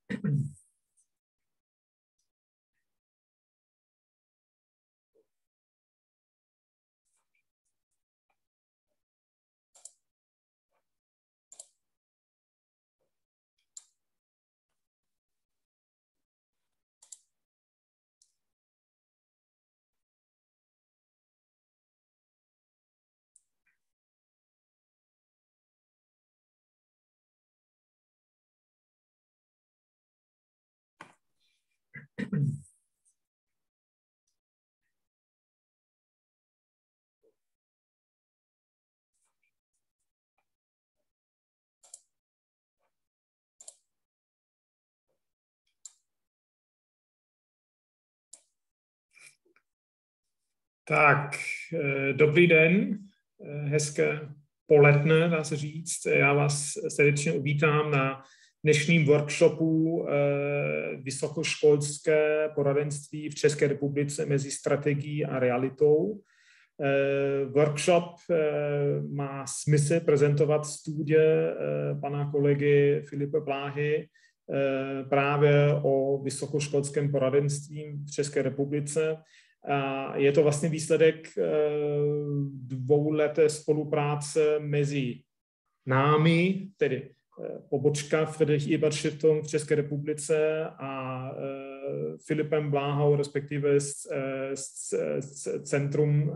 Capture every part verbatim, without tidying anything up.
Tak, dobrý den, hezké poledne, dá se říct. Já vás srdečně uvítám na dnešním workshopu vysokoškolské poradenství v České republice mezi strategií a realitou. Workshop má smysl prezentovat studie pana kolegy Filipa Bláhy právě o vysokoškolském poradenství v České republice. Je to vlastně výsledek dvouleté spolupráce mezi námi, tedy pobočka Friedrich Ebert Stiftung v České republice a Filipem Bláhou, respektive s, s, s centrum,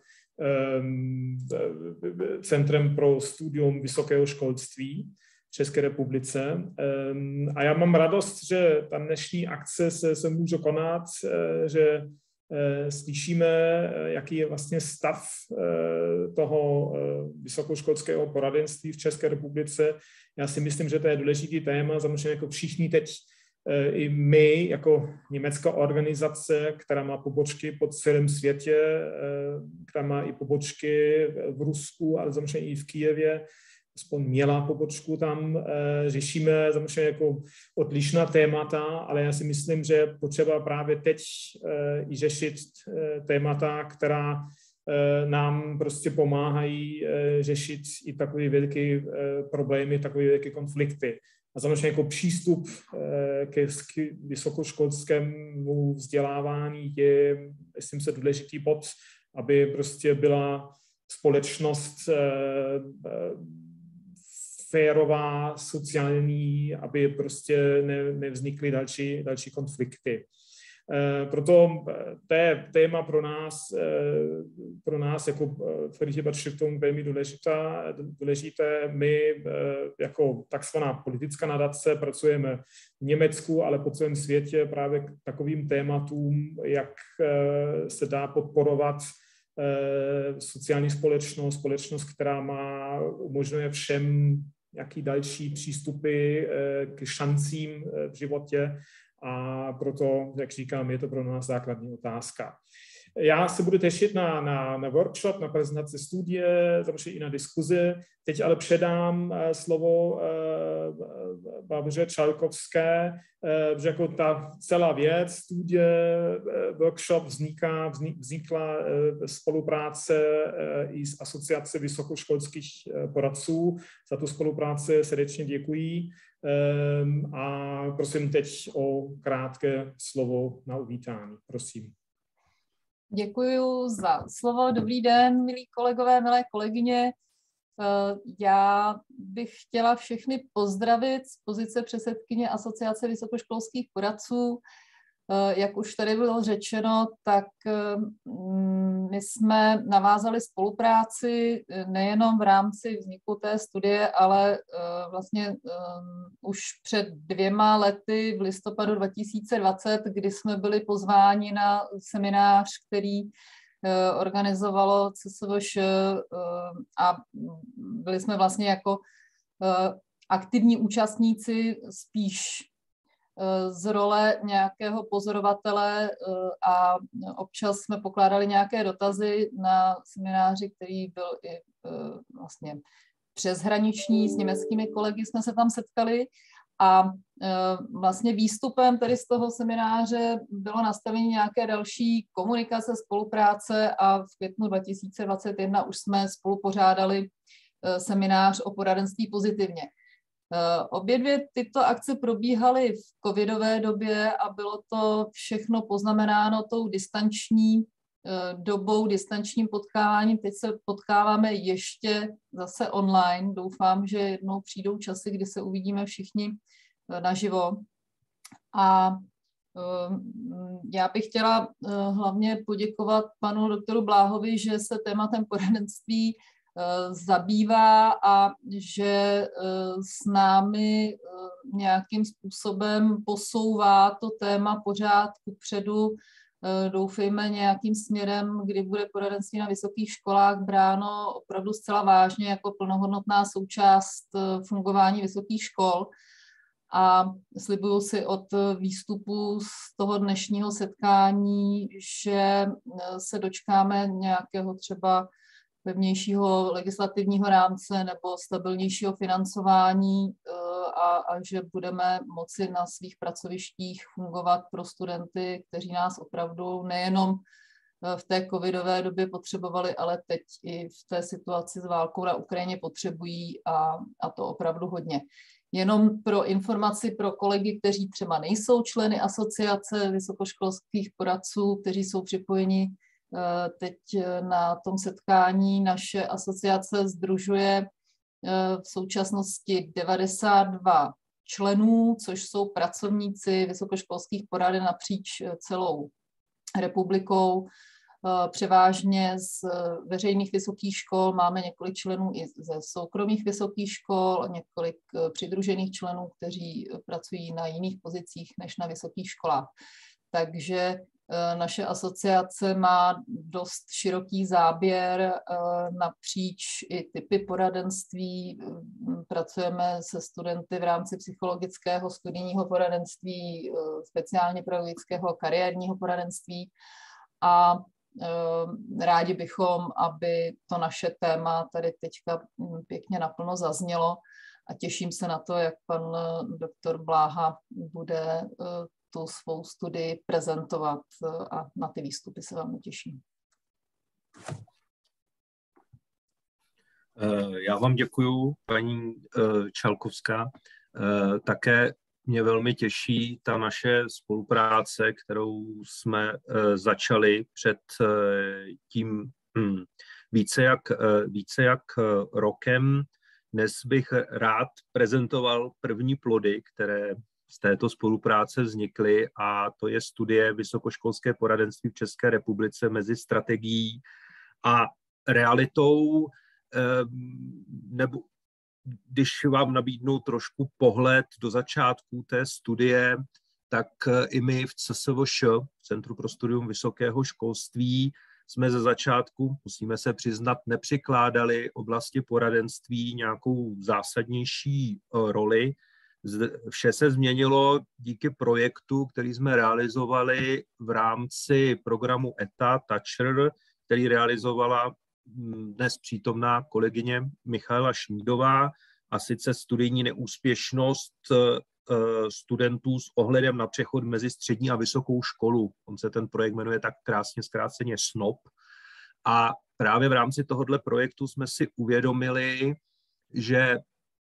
Centrem pro studium vysokého školství v České republice. A já mám radost, že ta dnešní akce se, se může konat, že slyšíme, jaký je vlastně stav toho vysokoškolského poradenství v České republice. Já si myslím, že to je důležitý téma, samozřejmě jako všichni teď, i my jako německá organizace, která má pobočky po celém světě, která má i pobočky v Rusku, ale samozřejmě i v Kyjevě, aspoň měla pobočku tam, řešíme samozřejmě jako odlišná témata, ale já si myslím, že je potřeba právě teď i řešit témata, která nám prostě pomáhají řešit i takové velké problémy, takové velké konflikty. A samozřejmě jako přístup ke vysokoškolskému vzdělávání je, myslím se, důležitý bod, aby prostě byla společnost férová, sociální, aby prostě ne, nevznikly další, další konflikty. Proto to je téma pro nás, pro nás jako Friedrich Ebert Stiftung velmi důležitá, důležité. My jako takzvaná politická nadace pracujeme v Německu, ale po celém světě právě k takovým tématům, jak se dá podporovat sociální společnost, společnost, která má, umožňuje všem nějaký další přístupy k šancím v životě. A proto, jak říkám, je to pro nás základní otázka. Já se budu těšit na, na, na workshop, na prezentaci studie, samozřejmě i na diskuzi. Teď ale předám slovo Barbře Čalkovské, že jako ta celá věc, studie, workshop vzniká, vznikla spolupráce i s Asociací vysokoškolských poradců. Za tu spolupráci srdečně děkuji. A prosím teď o krátké slovo na uvítání. Prosím. Děkuji za slovo. Dobrý den, milí kolegové, milé kolegyně. Já bych chtěla všechny pozdravit z pozice předsedkyně Asociace vysokoškolských poradců. Jak už tady bylo řečeno, tak my jsme navázali spolupráci nejenom v rámci vzniku té studie, ale vlastně už před dvěma lety v listopadu dva tisíce dvacet, kdy jsme byli pozváni na seminář, který organizovalo C S V Š a byli jsme vlastně jako aktivní účastníci spíš z role nějakého pozorovatele a občas jsme pokládali nějaké dotazy na semináři, který byl i vlastně přeshraniční, s německými kolegy jsme se tam setkali a vlastně výstupem tady z toho semináře bylo nastavení nějaké další komunikace, spolupráce a v květnu dva tisíce dvacet jedna už jsme spolu pořádali seminář o poradenství pozitivně. Obě dvě tyto akce probíhaly v covidové době a bylo to všechno poznamenáno tou distanční dobou, distančním potkáváním. Teď se potkáváme ještě zase online. Doufám, že jednou přijdou časy, kdy se uvidíme všichni naživo. A já bych chtěla hlavně poděkovat panu doktoru Bláhovi, že se tématem poradenství zabývá a že s námi nějakým způsobem posouvá to téma pořád kupředu. Doufejme nějakým směrem, kdy bude poradenství na vysokých školách bráno opravdu zcela vážně jako plnohodnotná součást fungování vysokých škol. A slibuju si od výstupu z toho dnešního setkání, že se dočkáme nějakého třeba pevnějšího legislativního rámce nebo stabilnějšího financování a, a že budeme moci na svých pracovištích fungovat pro studenty, kteří nás opravdu nejenom v té covidové době potřebovali, ale teď i v té situaci s válkou na Ukrajině potřebují a, a to opravdu hodně. Jenom pro informaci pro kolegy, kteří třeba nejsou členy asociace vysokoškolských poradců, kteří jsou připojeni teď na tom setkání, naše asociace sdružuje v současnosti devadesát dva členů, což jsou pracovníci vysokoškolských poraden napříč celou republikou. Převážně z veřejných vysokých škol, máme několik členů i ze soukromých vysokých škol, několik přidružených členů, kteří pracují na jiných pozicích než na vysokých školách. Takže naše asociace má dost široký záběr napříč i typy poradenství. Pracujeme se studenty v rámci psychologického studijního poradenství, speciálně pedagogického kariérního poradenství a rádi bychom, aby to naše téma tady teďka pěkně naplno zaznělo a těším se na to, jak pan doktor Bláha bude tu svou studii prezentovat a na ty výstupy se velmi těším. Já vám děkuju, paní Čalkovská. Také mě velmi těší ta naše spolupráce, kterou jsme začali před tím více jak, více jak rokem. Dnes bych rád prezentoval první plody, které z této spolupráce vznikly, a to je studie Vysokoškolské poradenství v České republice mezi strategií a realitou. Nebo když vám nabídnu trošku pohled do začátku té studie, tak i my v C S V Š, Centru pro studium vysokého školství, jsme ze začátku, musíme se přiznat, nepřikládali oblasti poradenství nějakou zásadnější roli. Vše se změnilo díky projektu, který jsme realizovali v rámci programu E T A Toucher, který realizovala dnes přítomná kolegyně Michaela Šmídová, a sice studijní neúspěšnost studentů s ohledem na přechod mezi střední a vysokou školu. On se ten projekt jmenuje tak krásně zkráceně S N O P. A právě v rámci tohoto projektu jsme si uvědomili, že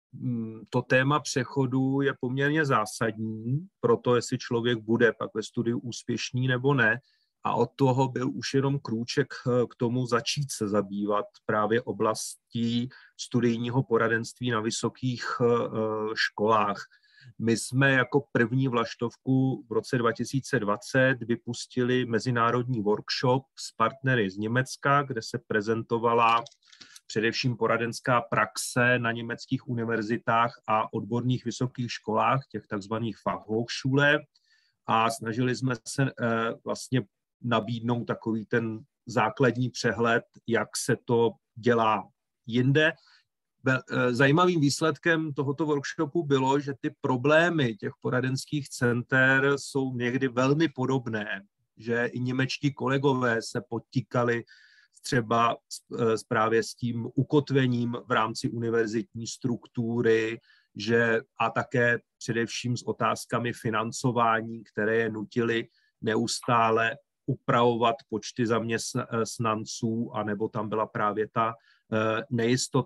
to téma přechodu je poměrně zásadní pro to, jestli člověk bude pak ve studiu úspěšný nebo ne. A od toho byl už jenom krůček k tomu začít se zabývat právě oblastí studijního poradenství na vysokých školách. My jsme jako první vlaštovku v roce dva tisíce dvacet vypustili mezinárodní workshop s partnery z Německa, kde se prezentovala především poradenská praxe na německých univerzitách a odborných vysokých školách, těch takzvaných Fachhochschule, a snažili jsme se eh, vlastně nabídnout takový ten základní přehled, jak se to dělá jinde. Zajímavým výsledkem tohoto workshopu bylo, že ty problémy těch poradenských center jsou někdy velmi podobné, že i němečtí kolegové se potýkali třeba právě s tím ukotvením v rámci univerzitní struktury, že a také především s otázkami financování, které je nutily neustále upravovat počty zaměstnanců, anebo tam byla právě ta nejistota.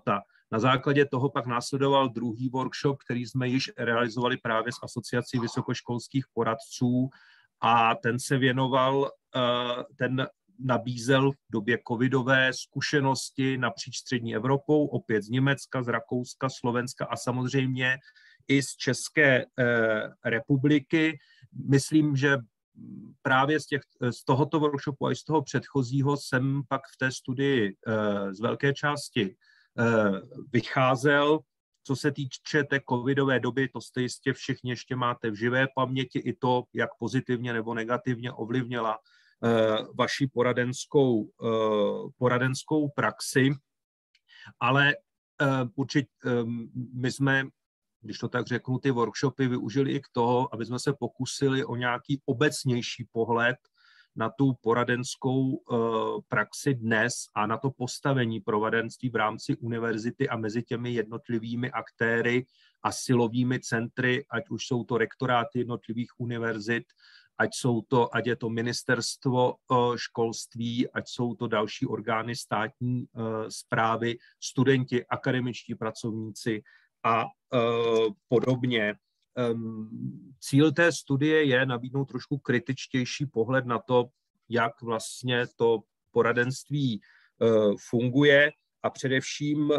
Na základě toho pak následoval druhý workshop, který jsme již realizovali právě s Asociací vysokoškolských poradců a ten se věnoval, ten nabízel v době covidové zkušenosti napříč střední Evropou, opět z Německa, z Rakouska, Slovenska a samozřejmě i z České republiky. Myslím, že právě z, těch, z tohoto workshopu a i z toho předchozího jsem pak v té studii z velké části vycházel. Co se týče té covidové doby, to jste jistě všichni ještě máte v živé paměti i to, jak pozitivně nebo negativně ovlivnila vaši poradenskou, poradenskou praxi. Ale určitě my jsme, když to tak řeknu, ty workshopy využili i k toho, aby jsme se pokusili o nějaký obecnější pohled na tu poradenskou praxi dnes a na to postavení poradenství v rámci univerzity a mezi těmi jednotlivými aktéry a silovými centry, ať už jsou to rektoráty jednotlivých univerzit, ať jsou to, ať je to ministerstvo školství, ať jsou to další orgány státní správy, studenti, akademičtí pracovníci a podobně. Cíl té studie je nabídnout trošku kritičtější pohled na to, jak vlastně to poradenství funguje a především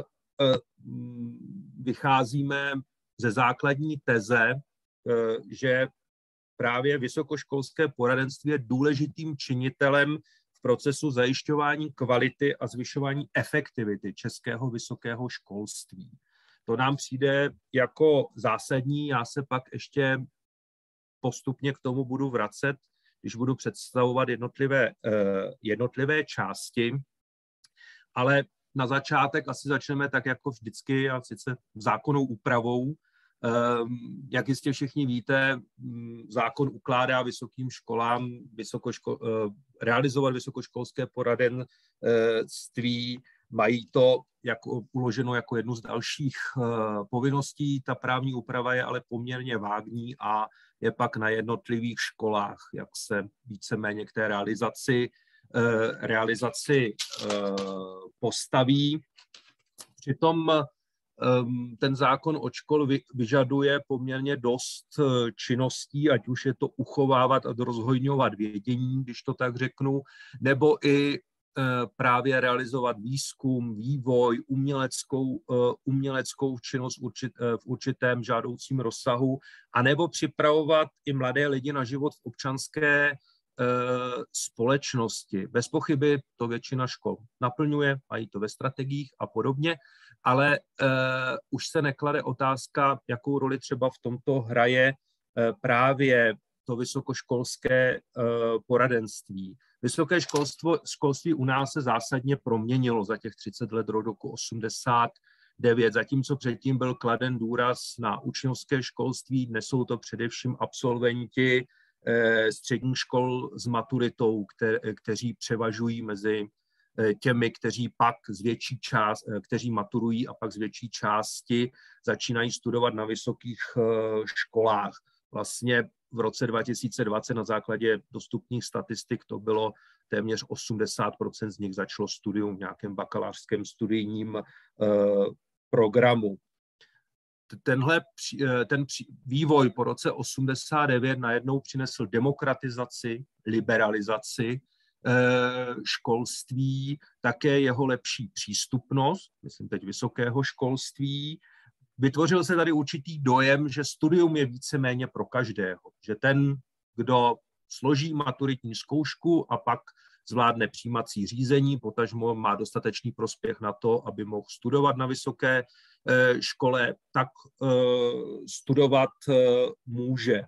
vycházíme ze základní teze, že právě vysokoškolské poradenství je důležitým činitelem v procesu zajišťování kvality a zvyšování efektivity českého vysokého školství. To nám přijde jako zásadní, já se pak ještě postupně k tomu budu vracet, když budu představovat jednotlivé, jednotlivé části, ale na začátek asi začneme tak jako vždycky, a sice zákonnou úpravou. Jak jistě všichni víte, zákon ukládá vysokým školám vysokoško, realizovat vysokoškolské poradenství, mají to jako, uloženo jako jednu z dalších povinností. Ta právní úprava je ale poměrně vágní a je pak na jednotlivých školách, jak se víceméně k té realizaci, realizaci postaví. Přitom ten zákon od škol vyžaduje poměrně dost činností, ať už je to uchovávat a rozhojňovat vědění, když to tak řeknu, nebo i právě realizovat výzkum, vývoj, uměleckou, uměleckou činnost v určitém žádoucím rozsahu, anebo připravovat i mladé lidi na život v občanské společnosti. Bez pochyby to většina škol naplňuje, mají to ve strategiích a podobně, ale uh, už se neklade otázka, jakou roli třeba v tomto hraje uh, právě to vysokoškolské uh, poradenství. Vysoké školstvo, školství u nás se zásadně proměnilo za těch třicet let do roku osmdesát devět, zatímco předtím byl kladen důraz na učňovské školství, dnes jsou to především absolventi středních škol s maturitou, kte, kteří převažují mezi těmi, kteří pak z větší část, kteří maturují a pak z větší části začínají studovat na vysokých školách. Vlastně v roce dva tisíce dvacet na základě dostupných statistik to bylo téměř osmdesát procent z nich začalo studium v nějakém bakalářském studijním programu. Tenhle ten vývoj po roce osmdesát devět najednou přinesl demokratizaci, liberalizaci školství, také jeho lepší přístupnost, myslím teď vysokého školství. Vytvořil se tady určitý dojem, že studium je víceméně pro každého, že ten, kdo složí maturitní zkoušku a pak zvládne přijímací řízení, potažmo má dostatečný prospěch na to, aby mohl studovat na vysoké škole, tak studovat může.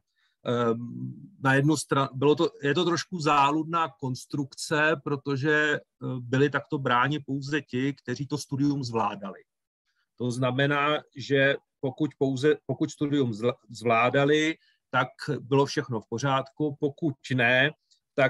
Na jednu stranu, bylo to, je to trošku záludná konstrukce, protože byli takto bráni pouze ti, kteří to studium zvládali. To znamená, že pokud, pouze, pokud studium zvládali, tak bylo všechno v pořádku, pokud ne, tak,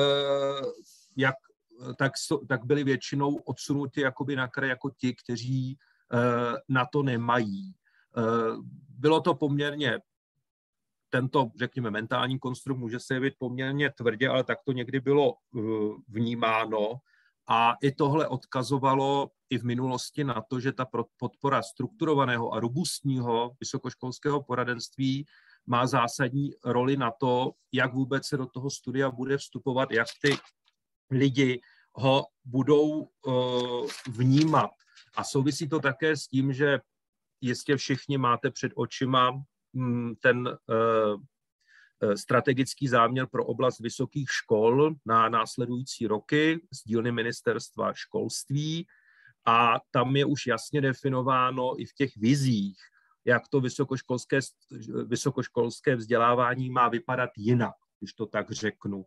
jak, tak, tak byli většinou odsunuti jakoby na kraj jako ti, kteří na to nemají. Bylo to poměrně, tento, řekněme, mentální konstrukt může se jevit poměrně tvrdě, ale tak to někdy bylo vnímáno A i tohle odkazovalo i v minulosti na to, že ta podpora strukturovaného a robustního vysokoškolského poradenství má zásadní roli na to, jak vůbec se do toho studia bude vstupovat, jak ty lidi ho budou uh, vnímat. A souvisí to také s tím, že jistě všichni máte před očima um, ten uh, strategický záměr pro oblast vysokých škol na následující roky z dílny Ministerstva školství a tam je už jasně definováno i v těch vizích, jak to vysokoškolské, vysokoškolské vzdělávání má vypadat jinak, když to tak řeknu.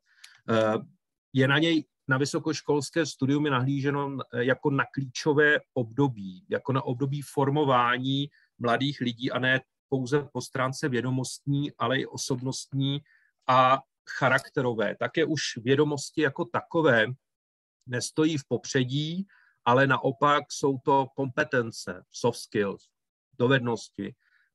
Je na něj na vysokoškolské studium je nahlíženo jako na klíčové období, jako na období formování mladých lidí a ne pouze po stránce vědomostní, ale i osobnostní a charakterové. Také už vědomosti jako takové nestojí v popředí, ale naopak jsou to kompetence, soft skills, dovednosti,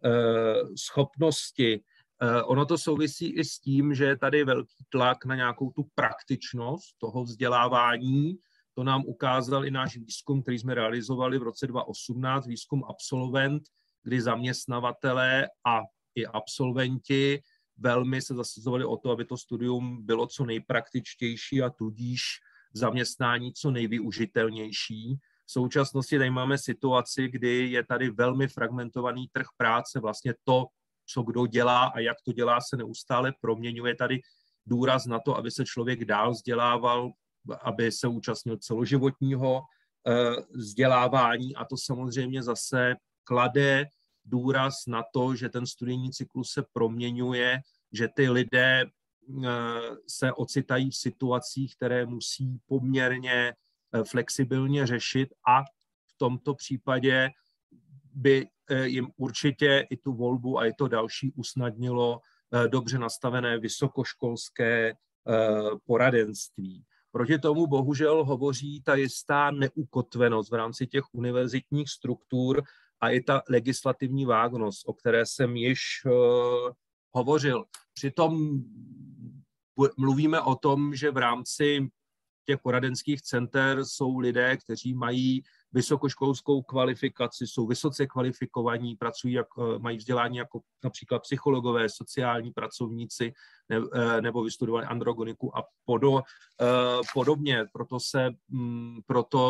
schopnosti. Ono to souvisí i s tím, že je tady velký tlak na nějakou tu praktičnost toho vzdělávání. To nám ukázal i náš výzkum, který jsme realizovali v roce dva tisíce osmnáct, výzkum Absolvent, kdy zaměstnavatelé a i absolventi velmi se zasazovali o to, aby to studium bylo co nejpraktičtější a tudíž zaměstnání co nejvyužitelnější. V současnosti tady máme situaci, kdy je tady velmi fragmentovaný trh práce, vlastně to, co kdo dělá a jak to dělá, se neustále proměňuje. Tady důraz na to, aby se člověk dál vzdělával, aby se účastnil celoživotního vzdělávání a to samozřejmě zase klade důraz na to, že ten studijní cyklus se proměňuje, že ty lidé se ocitají v situacích, které musí poměrně flexibilně řešit a v tomto případě by jim určitě i tu volbu a i to další usnadnilo dobře nastavené vysokoškolské poradenství. Proti tomu bohužel hovoří ta jistá neukotvenost v rámci těch univerzitních struktur a i ta legislativní vágnost, o které jsem již uh, hovořil. Přitom mluvíme o tom, že v rámci těch poradenských center jsou lidé, kteří mají vysokoškolskou kvalifikaci, jsou vysoce kvalifikovaní, pracují, jak, mají vzdělání jako například psychologové, sociální pracovníci ne, nebo vystudovali androgoniku a podo, podobně. Proto se proto,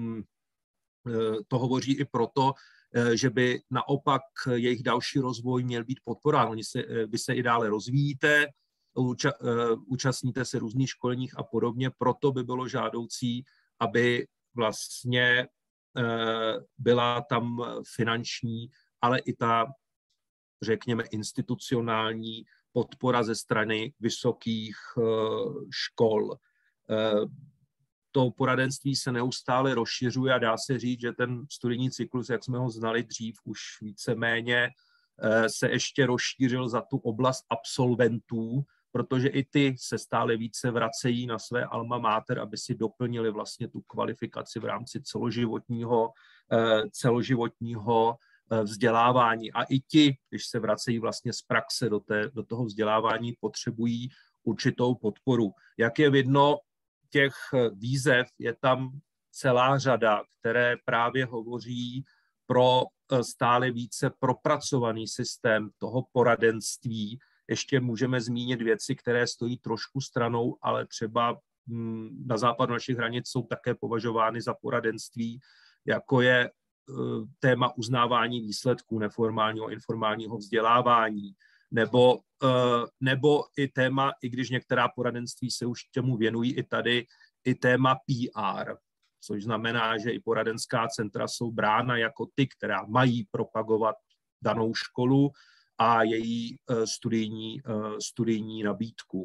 to hovoří i proto, že by naopak jejich další rozvoj měl být podporán. Oni se, vy se i dále rozvíjíte, úča, účastníte se různých školeních a podobně, proto by bylo žádoucí, aby vlastně byla tam finanční, ale i ta, řekněme, institucionální podpora ze strany vysokých škol. To poradenství se neustále rozšiřuje a dá se říct, že ten studijní cyklus, jak jsme ho znali dřív, už víceméně se ještě rozšířil za tu oblast absolventů, protože i ty se stále více vracejí na své alma mater, aby si doplnili vlastně tu kvalifikaci v rámci celoživotního, celoživotního vzdělávání. A i ti, když se vracejí vlastně z praxe do, té, do toho vzdělávání, potřebují určitou podporu. Jak je vidno, těch výzev je tam celá řada, které právě hovoří pro stále více propracovaný systém toho poradenství. Ještě můžeme zmínit věci, které stojí trošku stranou, ale třeba na západu našich hranic jsou také považovány za poradenství, jako je téma uznávání výsledků neformálního a informálního vzdělávání, nebo, nebo i téma, i když některá poradenství se už těmu věnují i tady, i téma P R, což znamená, že i poradenská centra jsou brána jako ty, která mají propagovat danou školu a její studijní, studijní nabídku.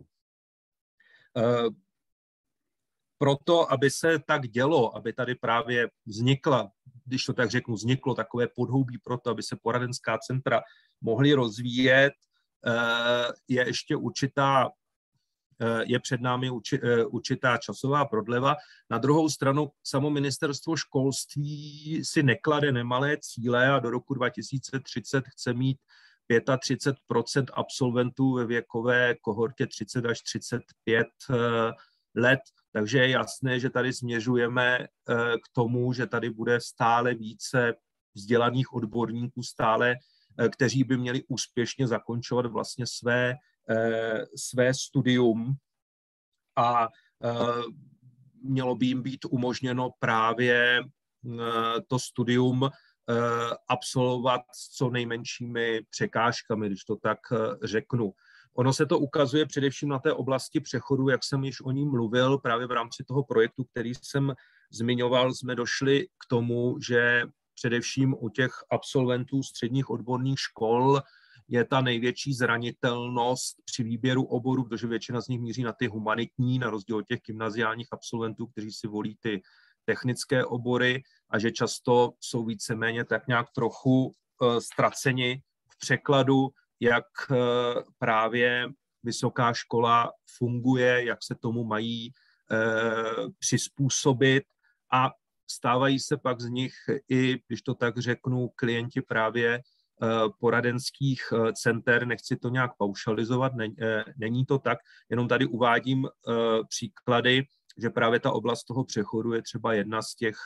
Proto, aby se tak dělo, aby tady právě vznikla, když to tak řeknu, vzniklo takové podhoubí pro to, aby se poradenská centra mohly rozvíjet, je ještě určitá, je před námi určitá časová prodleva. Na druhou stranu samo ministerstvo školství si neklade nemalé cíle a do roku dva tisíce třicet chce mít třicet pět procent absolventů ve věkové kohortě třicet až třicet pět let. Takže je jasné, že tady směřujeme k tomu, že tady bude stále více vzdělaných odborníků, stále, kteří by měli úspěšně zakončovat vlastně své, své studium a mělo by jim být umožněno právě to studium absolvovat s co nejmenšími překážkami, když to tak řeknu. Ono se to ukazuje především na té oblasti přechodu, jak jsem již o ní mluvil, právě v rámci toho projektu, který jsem zmiňoval, jsme došli k tomu, že především u těch absolventů středních odborných škol je ta největší zranitelnost při výběru oborů, protože většina z nich míří na ty humanitní, na rozdíl od těch gymnaziálních absolventů, kteří si volí ty technické obory, a že často jsou víceméně tak nějak trochu uh, ztraceni v překladu, jak uh, právě vysoká škola funguje, jak se tomu mají uh, přizpůsobit, a stávají se pak z nich i, když to tak řeknu, klienti právě poradenských center. Nechci to nějak paušalizovat, není to tak, jenom tady uvádím příklady, že právě ta oblast toho přechodu je třeba jedna z těch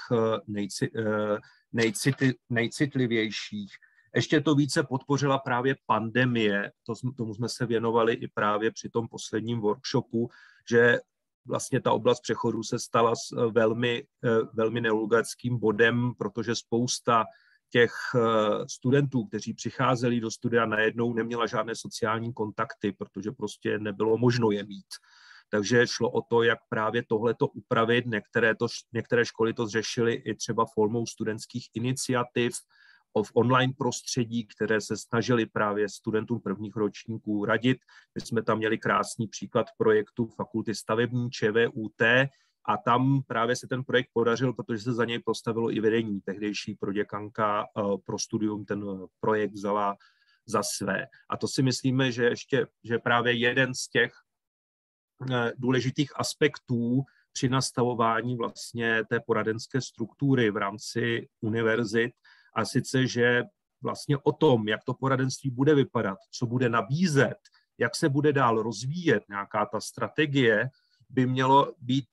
nejcitlivějších. Ještě to více podpořila právě pandemie, to, tomu jsme se věnovali i právě při tom posledním workshopu, že vlastně ta oblast přechodu se stala velmi, velmi neurologickým bodem, protože spousta těch studentů, kteří přicházeli do studia, najednou neměla žádné sociální kontakty, protože prostě nebylo možno je mít. Takže šlo o to, jak právě tohleto upravit. Některé, to, některé školy to řešily i třeba formou studentských iniciativ v online prostředí, které se snažili právě studentům prvních ročníků radit. My jsme tam měli krásný příklad projektu Fakulty stavební ČVUT, a tam právě se ten projekt podařil, protože se za něj postavilo i vedení. Tehdejší proděkanka pro studium ten projekt vzala za své. A to si myslíme, že ještě, že právě jeden z těch důležitých aspektů při nastavování vlastně té poradenské struktury v rámci univerzit, a sice, že vlastně o tom, jak to poradenství bude vypadat, co bude nabízet, jak se bude dál rozvíjet nějaká ta strategie, by mělo být,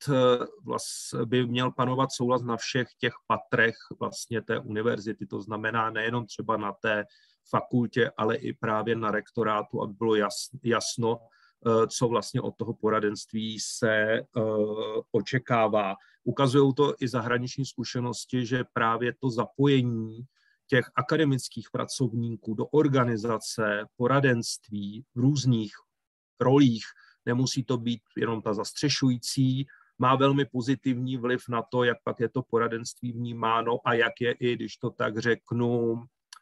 by měl panovat souhlas na všech těch patrech vlastně té univerzity. To znamená nejenom třeba na té fakultě, ale i právě na rektorátu, aby bylo jasno, co vlastně od toho poradenství se očekává. Ukazují to i zahraniční zkušenosti, že právě to zapojení těch akademických pracovníků do organizace poradenství v různých rolích, nemusí to být jenom ta zastřešující, má velmi pozitivní vliv na to, jak pak je to poradenství vnímáno a jak je i, když to tak řeknu,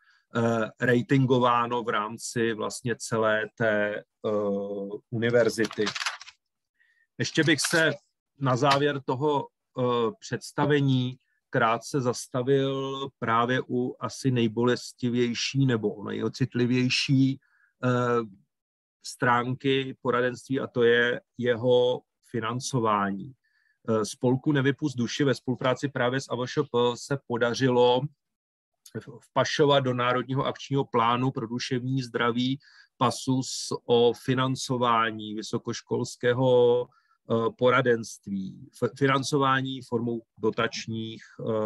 ratingováno v rámci vlastně celé té uh, univerzity. Ještě bych se na závěr toho uh, představení krátce zastavil právě u asi nejbolestivější nebo nejocitlivější uh, stránky poradenství, a to je jeho financování. Spolku Nevypust duši ve spolupráci právě s A V Š P se podařilo vpašovat do Národního akčního plánu pro duševní zdraví pasus o financování vysokoškolského poradenství, financování formou dotačních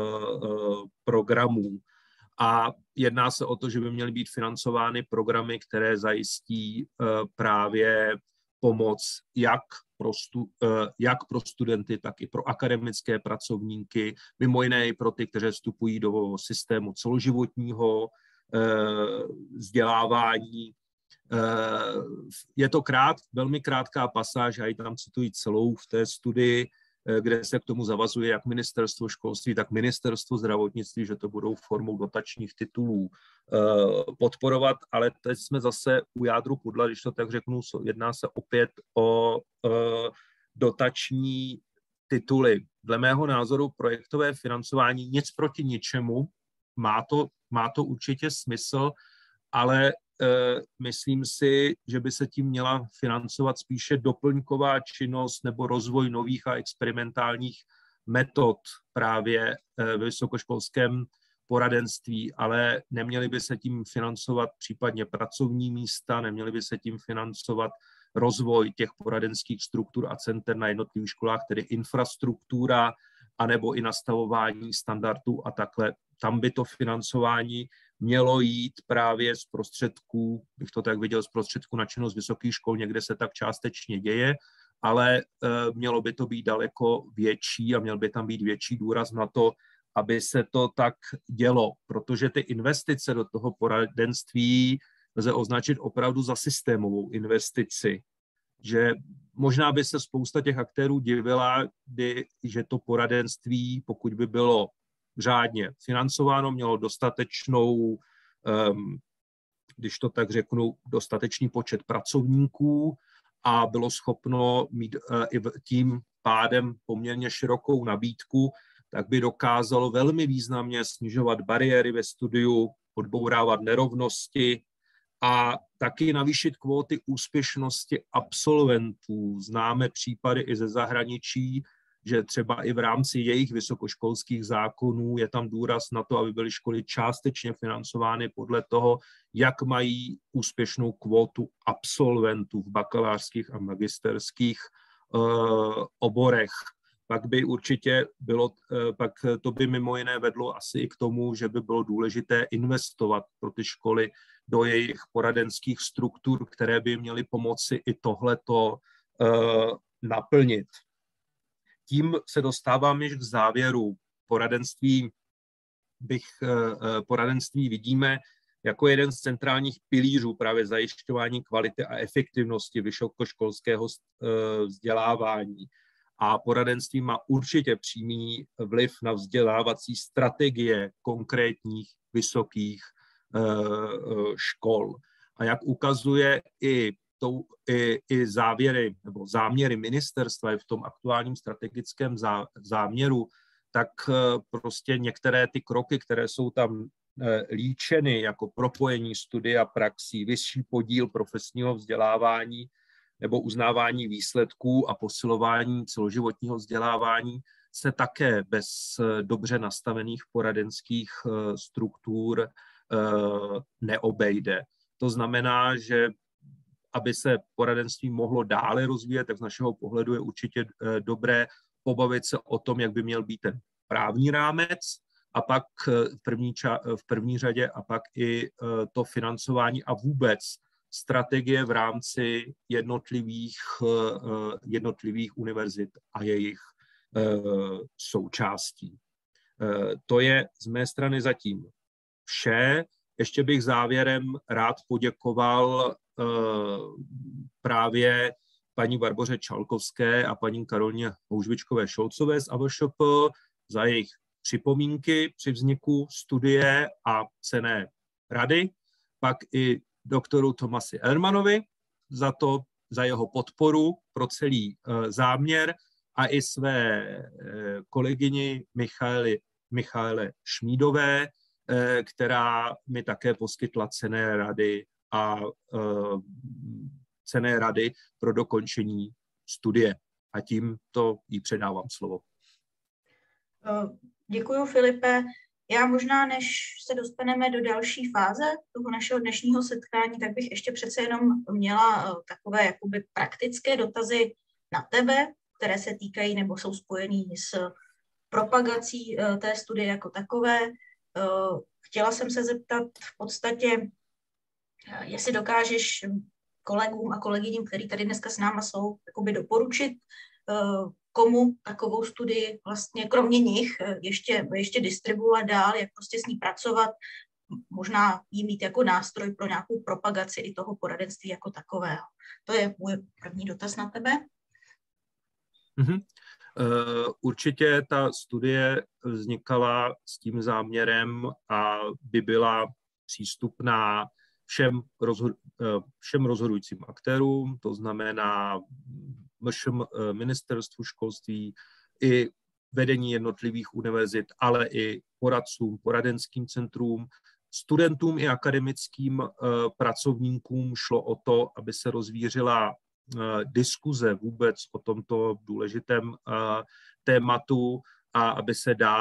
programů. A jedná se o to, že by měly být financovány programy, které zajistí právě pomoc jak pro, stu, jak pro studenty, tak i pro akademické pracovníky, mimo jiné i pro ty, kteří vstupují do systému celoživotního vzdělávání. Je to krát, velmi krátká pasáž, já ji tam cituji celou v té studii, kde se k tomu zavazuje jak ministerstvo školství, tak ministerstvo zdravotnictví, že to budou formou dotačních titulů podporovat, ale teď jsme zase u jádru pudla, když to tak řeknu, jedná se opět o dotační tituly. Dle mého názoru projektové financování nic proti ničemu, má to, má to určitě smysl, ale myslím si, že by se tím měla financovat spíše doplňková činnost nebo rozvoj nových a experimentálních metod právě ve vysokoškolském poradenství, ale neměly by se tím financovat případně pracovní místa, neměly by se tím financovat rozvoj těch poradenských struktur a center na jednotlivých školách, tedy infrastruktura, anebo i nastavování standardů a takhle. Tam by to financování mělo jít právě z prostředků, bych to tak viděl, z prostředků na činnost vysokých škol, někde se tak částečně děje, ale e, mělo by to být daleko větší a měl by tam být větší důraz na to, aby se to tak dělo, protože ty investice do toho poradenství lze označit opravdu za systémovou investici, že možná by se spousta těch aktérů divila, kdy, že to poradenství, pokud by bylo řádně financováno, mělo dostatečnou, um, když to tak řeknu, dostatečný počet pracovníků a bylo schopno mít uh, i tím pádem poměrně širokou nabídku, tak by dokázalo velmi významně snižovat bariéry ve studiu, odbourávat nerovnosti a taky navýšit kvóty úspěšnosti absolventů. Známe případy i ze zahraničí, že třeba i v rámci jejich vysokoškolských zákonů je tam důraz na to, aby byly školy částečně financovány podle toho, jak mají úspěšnou kvótu absolventů v bakalářských a magisterských uh, oborech. Pak by určitě bylo, pak to by mimo jiné vedlo asi i k tomu, že by bylo důležité investovat pro ty školy do jejich poradenských struktur, které by měly pomoci i tohleto uh, naplnit. Tím se dostávám již k závěru. Poradenství, bych, uh, poradenství vidíme jako jeden z centrálních pilířů právě zajišťování kvality a efektivnosti vysokoškolského uh, vzdělávání. A poradenství má určitě přímý vliv na vzdělávací strategie konkrétních vysokých uh, škol. A jak ukazuje i, tou, i, i závěry nebo záměry ministerstva v tom aktuálním strategickém zá, záměru, tak uh, prostě některé ty kroky, které jsou tam uh, líčeny jako propojení studia praxí, vyšší podíl profesního vzdělávání, nebo uznávání výsledků a posilování celoživotního vzdělávání se také bez dobře nastavených poradenských struktur neobejde. To znamená, že aby se poradenství mohlo dále rozvíjet, tak z našeho pohledu je určitě dobré pobavit se o tom, jak by měl být ten právní rámec a pak v první, ča- v první řadě a pak i to financování a vůbec strategie v rámci jednotlivých, jednotlivých univerzit a jejich součástí. To je z mé strany zatím vše. Ještě bych závěrem rád poděkoval právě paní Barboře Čalkovské a paní Karolíně Houžvičkové-Šolcové z A V Š P za jejich připomínky při vzniku studie a cenné rady. Pak i doktoru Tomasi Ermanovi za to, za jeho podporu pro celý uh, záměr a i své uh, kolegyni Michaeli, Michaele Šmídové, uh, která mi také poskytla cenné rady a uh, cenné rady pro dokončení studie. A tím to jí předávám slovo. Děkuji, Filipe. Já možná, než se dostaneme do další fáze toho našeho dnešního setkání, tak bych ještě přece jenom měla takové jakoby praktické dotazy na tebe, které se týkají nebo jsou spojený s propagací té studie jako takové. Chtěla jsem se zeptat v podstatě, jestli dokážeš kolegům a kolegyním, kteří tady dneska s náma jsou, jakoby doporučit, komu takovou studii vlastně kromě nich ještě, ještě distribuovat dál, jak prostě s ní pracovat, možná jí mít jako nástroj pro nějakou propagaci i toho poradenství jako takového. To je můj první dotaz na tebe. Mm-hmm. Uh, určitě ta studie vznikala s tím záměrem a by byla přístupná všem, rozhod, uh, všem rozhodujícím aktérům, to znamená ministerstvu školství i vedení jednotlivých univerzit, ale i poradcům, poradenským centrům, studentům i akademickým uh, pracovníkům šlo o to, aby se rozvířila uh, diskuze vůbec o tomto důležitém uh, tématu a aby se dál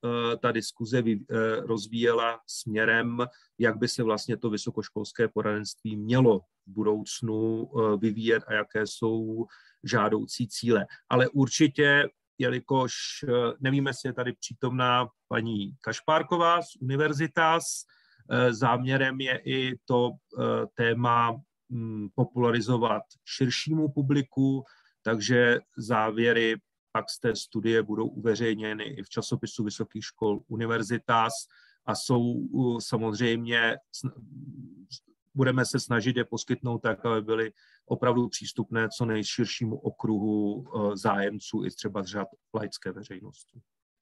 ta diskuze rozvíjela směrem, jak by se vlastně to vysokoškolské poradenství mělo v budoucnu vyvíjet a jaké jsou žádoucí cíle. Ale určitě, jelikož nevíme, jestli je tady přítomná paní Kašpárková z Univerzitas, záměrem je i to téma popularizovat širšímu publiku, takže závěry pak z té studie budou uveřejněny i v časopisu Vysokých škol Univerzitas a jsou samozřejmě, budeme se snažit je poskytnout tak, aby byly opravdu přístupné co nejširšímu okruhu zájemců i třeba z řad laické veřejnosti.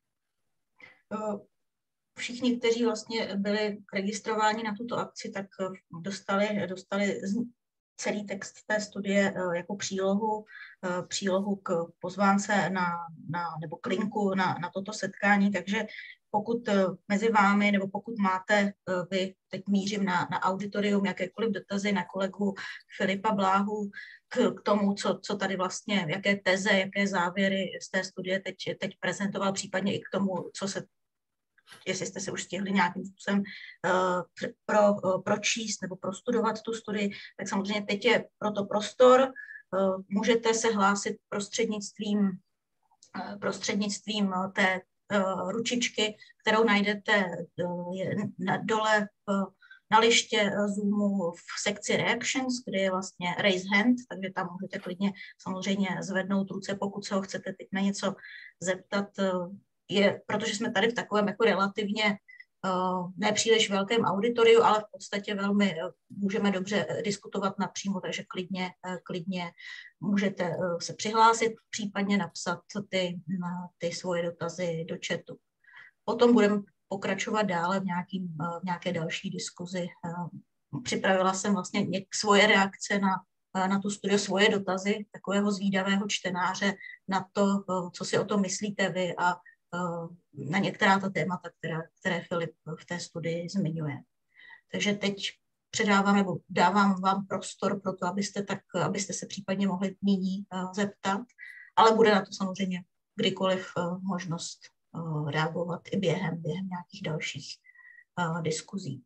Všichni, kteří vlastně byli registrováni na tuto akci, tak dostali, dostali celý text té studie jako přílohu, přílohu k pozvánce na, na, nebo k linku na, na toto setkání, takže pokud mezi vámi, nebo pokud máte vy, teď mířím na, na auditorium, jakékoliv dotazy na kolegu Filipa Bláhu k, k tomu, co, co tady vlastně, jaké teze, jaké závěry z té studie teď, teď prezentoval, případně i k tomu, co se, jestli jste se už stihli nějakým způsobem uh, pro, uh, pročíst nebo prostudovat tu studii, tak samozřejmě teď je pro to prostor. Uh, můžete se hlásit prostřednictvím, uh, prostřednictvím té uh, ručičky, kterou najdete uh, na, dole uh, na liště Zoomu v sekci Reactions, kde je vlastně Raise Hand, takže tam můžete klidně samozřejmě zvednout ruce, pokud se ho chcete teď na něco zeptat. Uh, Je, protože jsme tady v takovém jako relativně uh, nepříliš velkém auditoriu, ale v podstatě velmi uh, můžeme dobře diskutovat napřímo, takže klidně, uh, klidně můžete uh, se přihlásit, případně napsat ty, uh, ty svoje dotazy do chatu. Potom budeme pokračovat dále v, nějakým, uh, v nějaké další diskuzi. Uh, připravila jsem vlastně něk, svoje reakce na, uh, na tu studiu, svoje dotazy, takového zvídavého čtenáře na to, uh, co si o tom myslíte vy a na některá ta témata, která, které Filip v té studii zmiňuje. Takže teď předávám nebo dávám vám prostor pro to, abyste, tak, abyste se případně mohli nyní zeptat, ale bude na to samozřejmě kdykoliv možnost reagovat i během, během nějakých dalších diskuzí.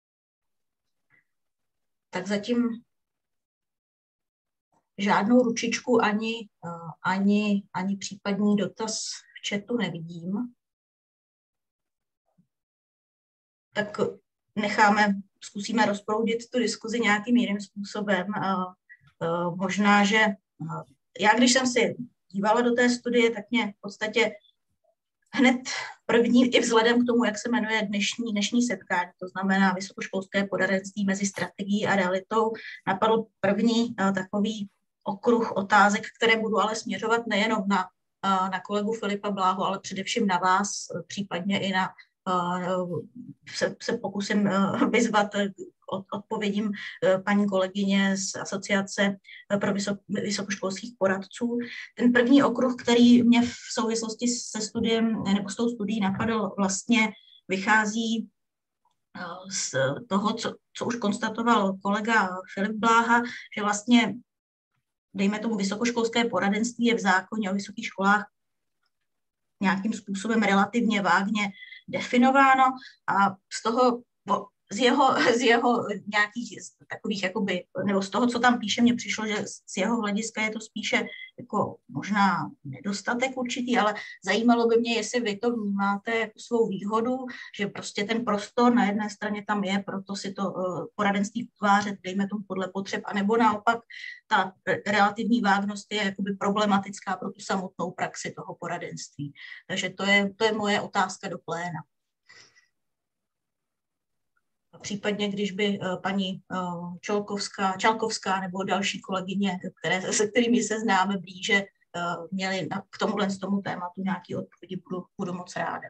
Tak zatím žádnou ručičku ani, ani, ani případný dotaz v chatu nevidím. Tak necháme, zkusíme rozproudit tu diskuzi nějakým jiným způsobem. Možná, že já, když jsem si dívala do té studie, tak mě v podstatě hned první, i vzhledem k tomu, jak se jmenuje dnešní, dnešní setkání, to znamená vysokoškolské poradenství mezi strategií a realitou, napadl první takový okruh otázek, které budu ale směřovat nejenom na, na kolegu Filipa Bláhu, ale především na vás, případně i na se, se pokusím vyzvat odpovědím paní kolegyně z Asociace pro vysokoškolských poradců. Ten první okruh, který mě v souvislosti se studiem nebo s tou studií napadl, vlastně vychází z toho, co, co už konstatoval kolega Filip Bláha, že vlastně, dejme tomu, vysokoškolské poradenství je v zákoně o vysokých školách nějakým způsobem relativně vágně definováno a z toho, z jeho, z jeho nějakých takových, jakoby, nebo z toho, co tam píše, mně přišlo, že z jeho hlediska je to spíše jako možná nedostatek určitý, ale zajímalo by mě, jestli vy to vnímáte jako svou výhodu, že prostě ten prostor na jedné straně tam je, proto si to poradenství utvářet, dejme tomu podle potřeb, anebo naopak ta relativní vágnost je jakoby problematická pro tu samotnou praxi toho poradenství. Takže to je, to je moje otázka do pléna. Případně, když by paní Čolkovská, Čalkovská nebo další kolegyně, které, se kterými se známe blíže, měli k tomuhle z tomu tématu nějaké odpovědi, budu, budu moc ráda.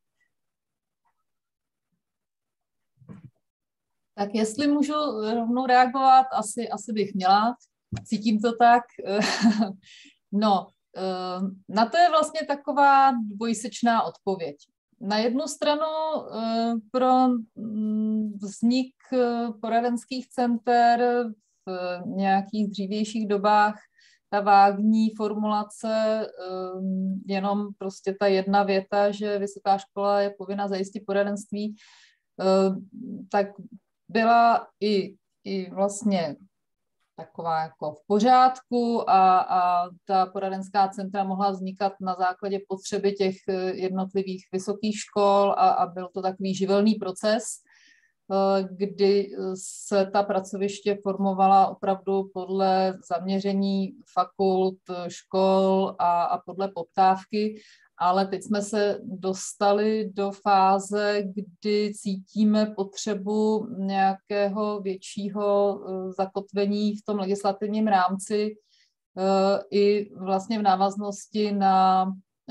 Tak jestli můžu rovnou reagovat, asi, asi bych měla, cítím to tak. No, na to je vlastně taková dvojsečná odpověď. Na jednu stranu pro vznik poradenských center v nějakých dřívějších dobách ta vágní formulace, jenom prostě ta jedna věta, že vysoká škola je povinna zajistit poradenství, tak byla i, i vlastně taková jako v pořádku a, a ta poradenská centra mohla vznikat na základě potřeby těch jednotlivých vysokých škol a, a byl to takový živelný proces, kdy se ta pracoviště formovala opravdu podle zaměření fakult, škol a, a podle poptávky, ale teď jsme se dostali do fáze, kdy cítíme potřebu nějakého většího zakotvení v tom legislativním rámci i vlastně v návaznosti na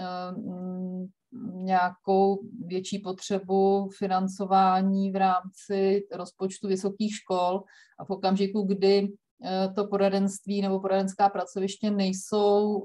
nějakou větší potřebu financování v rámci rozpočtu vysokých škol a v okamžiku, kdy to poradenství nebo poradenská pracoviště nejsou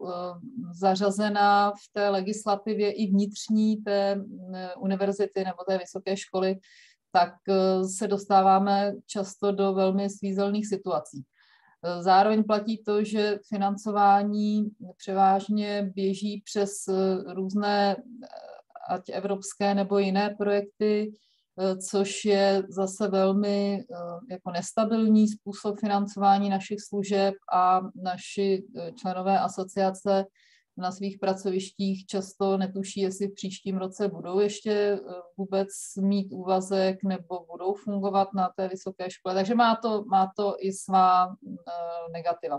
zařazená v té legislativě i vnitřní té univerzity nebo té vysoké školy, tak se dostáváme často do velmi svízelných situací. Zároveň platí to, že financování převážně běží přes různé, ať evropské nebo jiné projekty, což je zase velmi jako nestabilní způsob financování našich služeb a naši členové asociace na svých pracovištích často netuší, jestli v příštím roce budou ještě vůbec mít úvazek nebo budou fungovat na té vysoké škole. Takže má to, má to i svá negativa.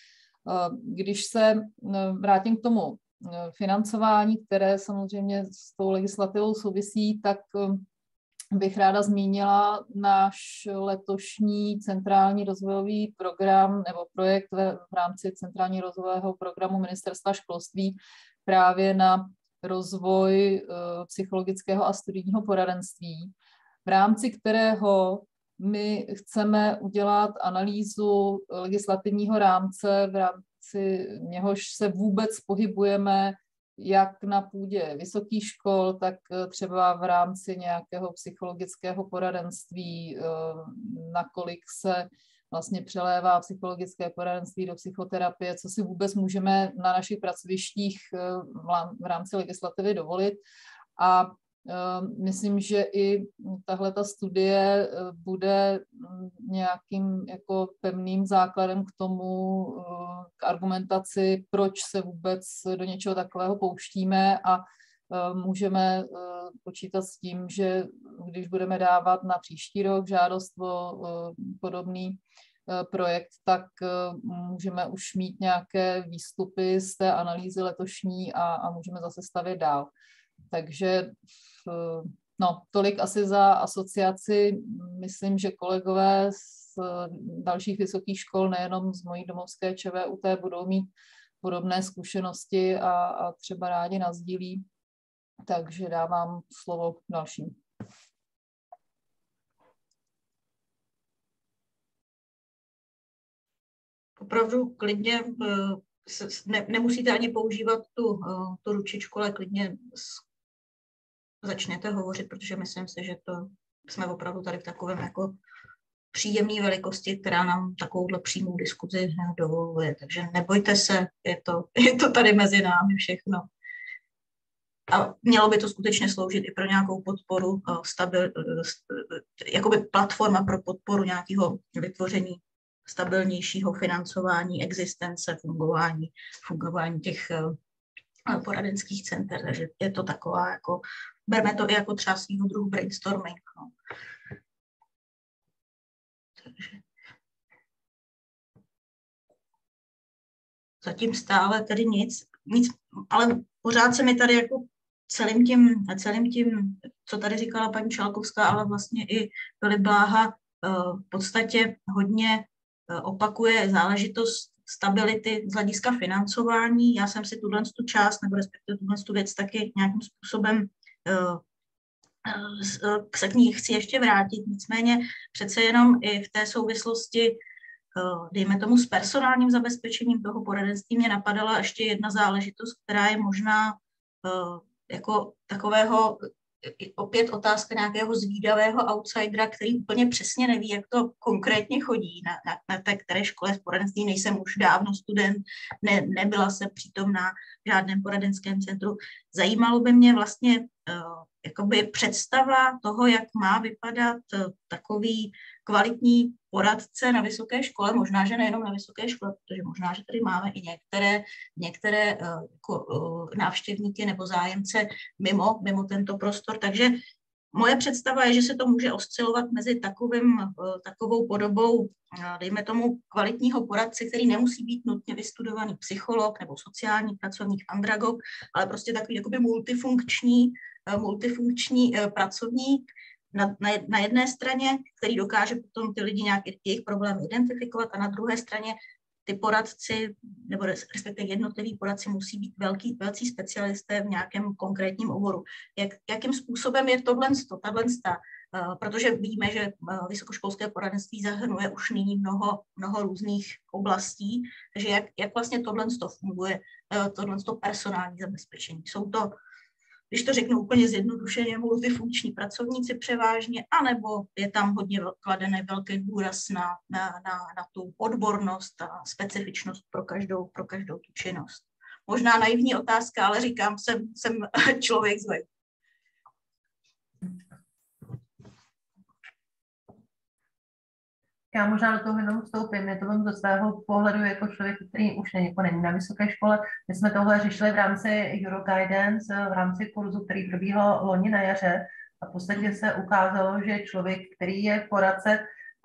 Když se vrátím k tomu financování, které samozřejmě s tou legislativou souvisí, tak bych ráda zmínila náš letošní centrální rozvojový program nebo projekt v rámci centrální rozvojového programu Ministerstva školství právě na rozvoj psychologického a studijního poradenství, v rámci kterého my chceme udělat analýzu legislativního rámce, v rámci něhož se vůbec pohybujeme jak na půdě vysokých škol, tak třeba v rámci nějakého psychologického poradenství, nakolik se vlastně přelévá psychologické poradenství do psychoterapie, co si vůbec můžeme na našich pracovištích v rámci legislativy dovolit. A myslím, že i tahleta studie bude nějakým jako pevným základem k tomu, k argumentaci, proč se vůbec do něčeho takového pouštíme a můžeme počítat s tím, že když budeme dávat na příští rok žádost o podobný projekt, tak můžeme už mít nějaké výstupy z té analýzy letošní a, a můžeme zase stavět dál. Takže no, tolik asi za asociaci. Myslím, že kolegové z dalších vysokých škol, nejenom z mojí domovské ČVUT, budou mít podobné zkušenosti a, a třeba rádi nasdílí. Takže dávám slovo dalším. Opravdu klidně ne, nemusíte ani používat tu, tu ručičku, ale klidně začněte hovořit, protože myslím si, že to jsme opravdu tady v takovém jako příjemné velikosti, která nám takovouhle přímou diskuzi dovoluje. Takže nebojte se, je to, je to tady mezi námi všechno. A mělo by to skutečně sloužit i pro nějakou podporu, stabil, jakoby platforma pro podporu nějakého vytvoření stabilnějšího financování, existence, fungování, fungování těch poradenských center. Takže je to taková, jako, berme to i jako třeba svýho druhu brainstorming. No. Takže. Zatím stále tedy nic, nic, ale pořád se mi tady jako celým tím, celým tím, co tady říkala paní Čalkovská, ale vlastně i Filip Bláha, v podstatě hodně opakuje záležitost stability z hlediska financování. Já jsem si tuhle tu část, nebo respektive tuhle tu věc taky nějakým způsobem se k ní chci ještě vrátit. Nicméně přece jenom i v té souvislosti, dejme tomu s personálním zabezpečením toho poradenství, mě napadala ještě jedna záležitost, která je možná jako takového opět otázka nějakého zvídavého outsidera, který úplně přesně neví, jak to konkrétně chodí na, na, na té které škole v poradenství. Nejsem už dávno student, ne, nebyla jsem přítomná v žádném poradenském centru. Zajímalo by mě vlastně uh, jakoby představa toho, jak má vypadat uh, takový kvalitní poradce na vysoké škole, možná, že nejenom na vysoké škole, protože možná, že tady máme i některé, některé uh, jako, uh, návštěvníky nebo zájemce mimo, mimo tento prostor, takže moje představa je, že se to může oscilovat mezi takovým, uh, takovou podobou, uh, dejme tomu, kvalitního poradce, který nemusí být nutně vystudovaný psycholog nebo sociální pracovník, andragog, ale prostě takový jakoby multifunkční, uh, multifunkční uh, pracovník, Na, na, na jedné straně, který dokáže potom ty lidi nějak jejich problémy identifikovat, a na druhé straně ty poradci, nebo respektive jednotliví poradci musí být velký, velcí specialisté v nějakém konkrétním oboru. Jak, jakým způsobem je tohle, tato, uh, protože víme, že uh, vysokoškolské poradenství zahrnuje už nyní mnoho, mnoho různých oblastí, takže jak, jak vlastně tohle funguje, uh, tohle personální zabezpečení. Jsou to, když to řeknu úplně zjednodušeně, multifunkční pracovníci převážně, anebo je tam hodně kladený velký důraz na, na, na, na tu odbornost a specifičnost pro každou, pro každou tu činnost. Možná naivní otázka, ale říkám, jsem, jsem člověk z webu. Já možná do toho jenom vstoupím, je to vám ze svého pohledu jako člověk, který už není, jako není na vysoké škole. My jsme tohle řešili v rámci Euroguidance, v rámci kurzu, který probíhal loni na jaře, a v podstatě se ukázalo, že člověk, který je poradce,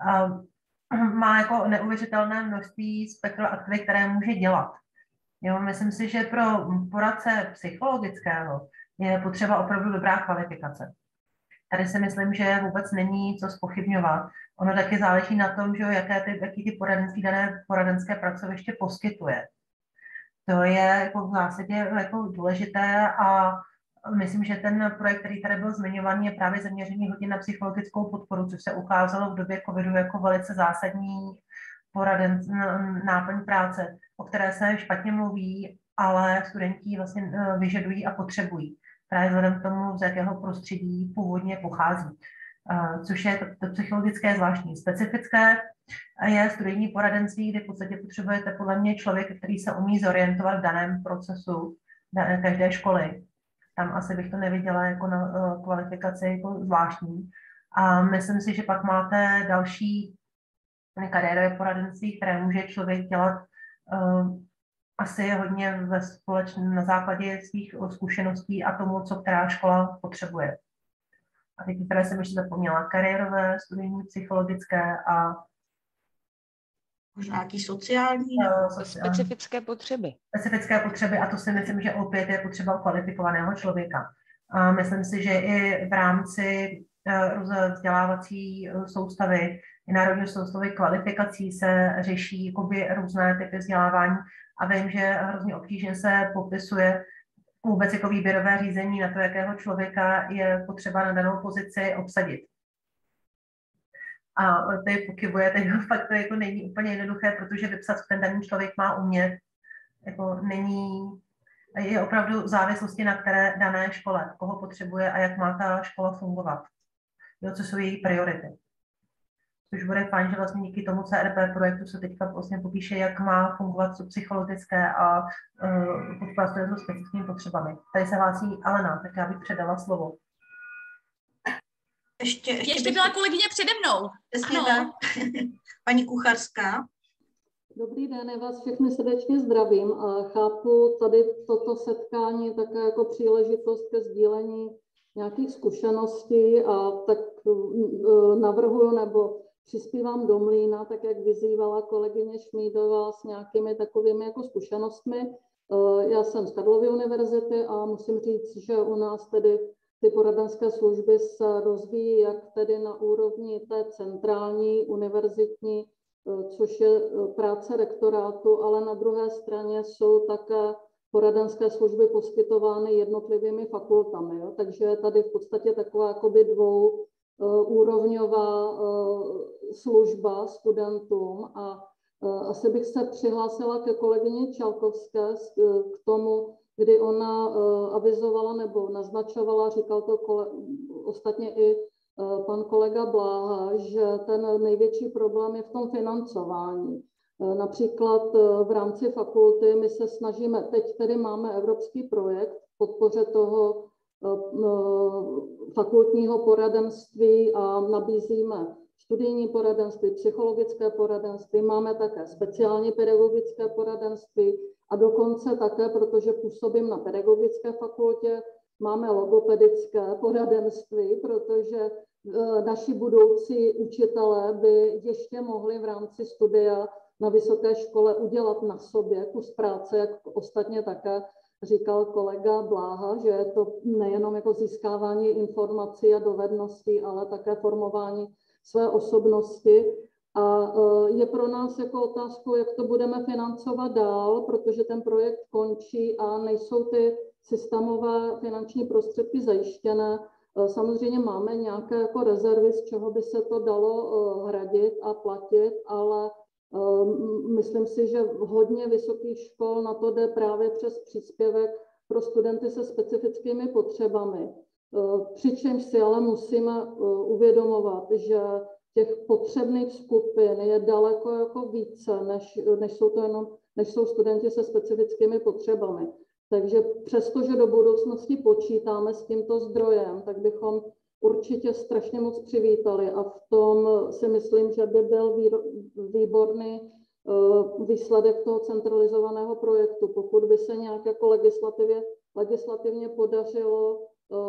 má jako neuvěřitelné množství spektra aktivit, které může dělat. Jo, myslím si, že pro poradce psychologického je potřeba opravdu dobrá kvalifikace. Tady si myslím, že vůbec není co zpochybňovat. Ono taky záleží na tom, že jaké ty, jaký ty poradenství dané poradenské pracoviště poskytuje. To je jako v zásadě jako důležité a myslím, že ten projekt, který tady byl zmiňovaný, je právě zaměřený hodně na psychologickou podporu, což se ukázalo v době covidu jako velice zásadní poraden, náplň práce, o které se špatně mluví, ale studenti vlastně vyžadují a potřebují. Právě vzhledem k tomu, z jakého prostředí původně pochází. Uh, což je to, to psychologické zvláštní. Specifické je studijní poradenství, kdy v podstatě potřebujete podle mě člověk, který se umí zorientovat v daném procesu dané, každé školy. Tam asi bych to neviděla jako na uh, kvalifikaci jako zvláštní. A myslím si, že pak máte další kariérové poradenství, které může člověk dělat uh, asi hodně ve společn- na základě svých zkušeností a tomu, co která škola potřebuje. A teď, které jsem ještě zapomněla, kariérové, studijní, psychologické a možná nějaký sociální, uh, sociální. Specifické potřeby. Specifické potřeby a to si myslím, že opět je potřeba kvalifikovaného člověka. A myslím si, že i v rámci uh, vzdělávací soustavy, i národní soustavy kvalifikací se řeší jakoby různé typy vzdělávání a vím, že hrozně obtížně se popisuje vůbec jako výběrové řízení na to, jakého člověka je potřeba na danou pozici obsadit. A tady pochybujete, že fakt to jako není úplně jednoduché, protože vypsat, co ten daný člověk má umět, jako není, je opravdu v závislosti na které dané škole, koho potřebuje a jak má ta škola fungovat. Jo, co jsou její priority. Což bude fajn, že vlastně díky tomu C R P projektu se teďka vlastně popíše, jak má fungovat co psychologické a uh, podpracuje s specifickými potřebami. Tady se hlásí Alena, tak já bych předala slovo. Ještě, ještě, ještě byla kolegyně přede mnou. Ano. Paní Kucharská. Dobrý den, já vás všechny srdečně zdravím a chápu tady toto setkání také jako příležitost ke sdílení nějakých zkušeností a tak navrhuju nebo přispívám do mlýna, tak jak vyzývala kolegyně Šmídová s nějakými takovými jako zkušenostmi. Já jsem z Karlovy univerzity a musím říct, že u nás tedy ty poradenské služby se rozvíjí jak tedy na úrovni té centrální univerzitní, což je práce rektorátu, ale na druhé straně jsou také poradenské služby poskytovány jednotlivými fakultami. Jo? Takže je tady v podstatě taková jakoby dvou úrovňová služba studentům a asi bych se přihlásila ke kolegyni Čalkovské k tomu, kdy ona avizovala nebo naznačovala, říkal to kole, ostatně i pan kolega Bláha, že ten největší problém je v tom financování. Například v rámci fakulty my se snažíme, teď tedy máme evropský projekt v podpoře toho fakultního poradenství a nabízíme studijní poradenství, psychologické poradenství, máme také speciální pedagogické poradenství a dokonce také, protože působím na pedagogické fakultě, máme logopedické poradenství, protože naši budoucí učitelé by ještě mohli v rámci studia na vysoké škole udělat na sobě kus práce, jak ostatně také říkal kolega Bláha, že je to nejenom jako získávání informací a dovedností, ale také formování své osobnosti. A je pro nás jako otázkou, jak to budeme financovat dál, protože ten projekt končí a nejsou ty systémové finanční prostředky zajištěné. Samozřejmě máme nějaké jako rezervy, z čeho by se to dalo hradit a platit, ale myslím si, že hodně vysokých škol na to jde právě přes příspěvek pro studenty se specifickými potřebami. Přičemž si ale musíme uvědomovat, že těch potřebných skupin je daleko jako více, než, než, jsou to jenom, než jsou studenti se specifickými potřebami. Takže přestože do budoucnosti počítáme s tímto zdrojem, tak bychom určitě strašně moc přivítali a v tom si myslím, že by byl výborný výsledek toho centralizovaného projektu, pokud by se nějak jako legislativě, legislativně podařilo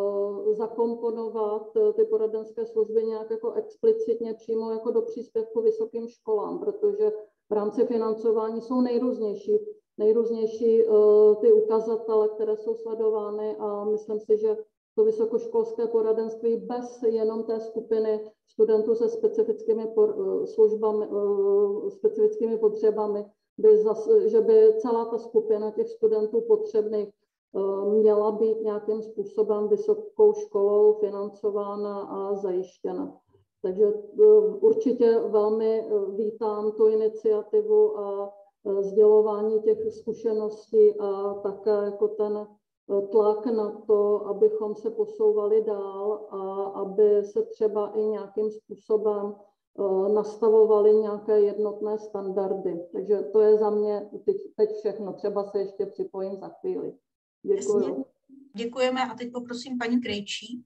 zakomponovat ty poradenské služby nějak jako explicitně přímo jako do příspěvku vysokým školám, protože v rámci financování jsou nejrůznější, nejrůznější ty ukazatele, které jsou sledovány a myslím si, že to vysokoškolské poradenství bez jenom té skupiny studentů se specifickými službami, specifickými potřebami, by zase, že by celá ta skupina těch studentů potřebných měla být nějakým způsobem vysokou školou financována a zajištěna. Takže určitě velmi vítám tu iniciativu a sdělování těch zkušeností a také jako ten tlak na to, abychom se posouvali dál a aby se třeba i nějakým způsobem nastavovaly nějaké jednotné standardy. Takže to je za mě teď, teď všechno. Třeba se ještě připojím za chvíli. Děkuji. Děkujeme a teď poprosím paní Krejčí.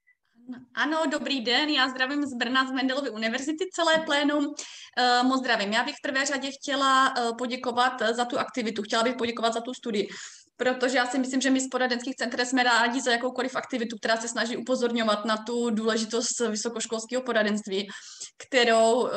Ano, dobrý den, já zdravím z Brna, z Mendelovy univerzity, celé plénum. Uh, moc zdravím. Já bych v prvé řadě chtěla uh, poděkovat za tu aktivitu, chtěla bych poděkovat za tu studii, protože já si myslím, že my z poradenských center jsme rádi za jakoukoliv aktivitu, která se snaží upozorňovat na tu důležitost vysokoškolského poradenství, kterou uh,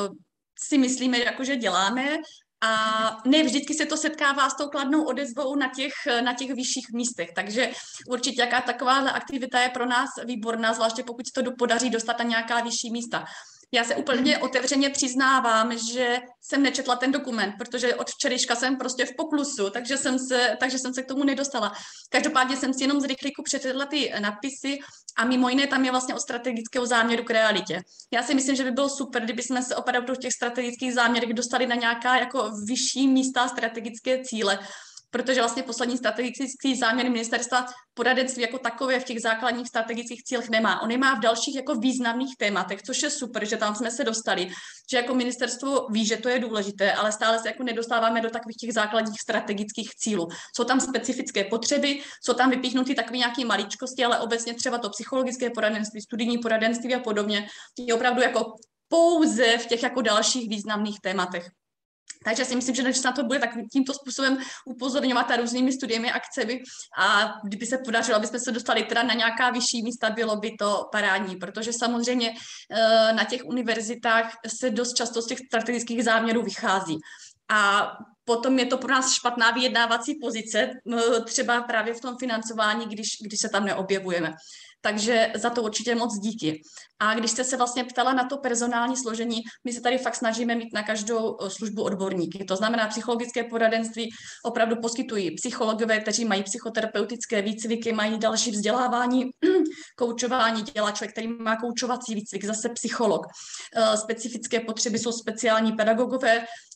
si myslíme, jakože děláme. A ne vždycky se to setkává s tou kladnou odezvou na těch, na těch vyšších místech, takže určitě jaká taková aktivita je pro nás výborná, zvláště pokud se to podaří dostat na nějaká vyšší místa. Já se úplně otevřeně přiznávám, že jsem nečetla ten dokument, protože od včerejška jsem prostě v poklusu, takže jsem se, takže jsem se k tomu nedostala. Každopádně jsem si jenom z rychlíku přečetla ty nadpisy a mimo jiné tam je vlastně od strategického záměru k realitě. Já si myslím, že by bylo super, kdyby jsme se opravdu v těch strategických záměrech dostali na nějaká jako vyšší místa, strategické cíle, protože vlastně poslední strategický záměr ministerstva poradenství jako takové v těch základních strategických cílech nemá. On je má v dalších jako významných tématech, což je super, že tam jsme se dostali, že jako ministerstvo ví, že to je důležité, ale stále se jako nedostáváme do takových těch základních strategických cílů. Jsou tam specifické potřeby, jsou tam vypíchnuty takové nějaké maličkosti, ale obecně třeba to psychologické poradenství, studijní poradenství a podobně je opravdu jako pouze v těch jako dalších významných tématech. Takže si myslím, že než se na to bude tak tímto způsobem upozorňovat a různými studiemi, akcemi a kdyby se podařilo, aby jsme se dostali teda na nějaká vyšší místa, bylo by to parádní, protože samozřejmě na těch univerzitách se dost často z těch strategických záměrů vychází. A potom je to pro nás špatná vyjednávací pozice, třeba právě v tom financování, když, když se tam neobjevujeme. Takže za to určitě moc díky. A když jste se vlastně ptala na to personální složení, my se tady fakt snažíme mít na každou službu odborníky. To znamená, psychologické poradenství opravdu poskytují psychologové, kteří mají psychoterapeutické výcviky, mají další vzdělávání, koučování dělá člověk, který má koučovací výcvik, zase psycholog. Specifické potřeby jsou speciální pedagogové,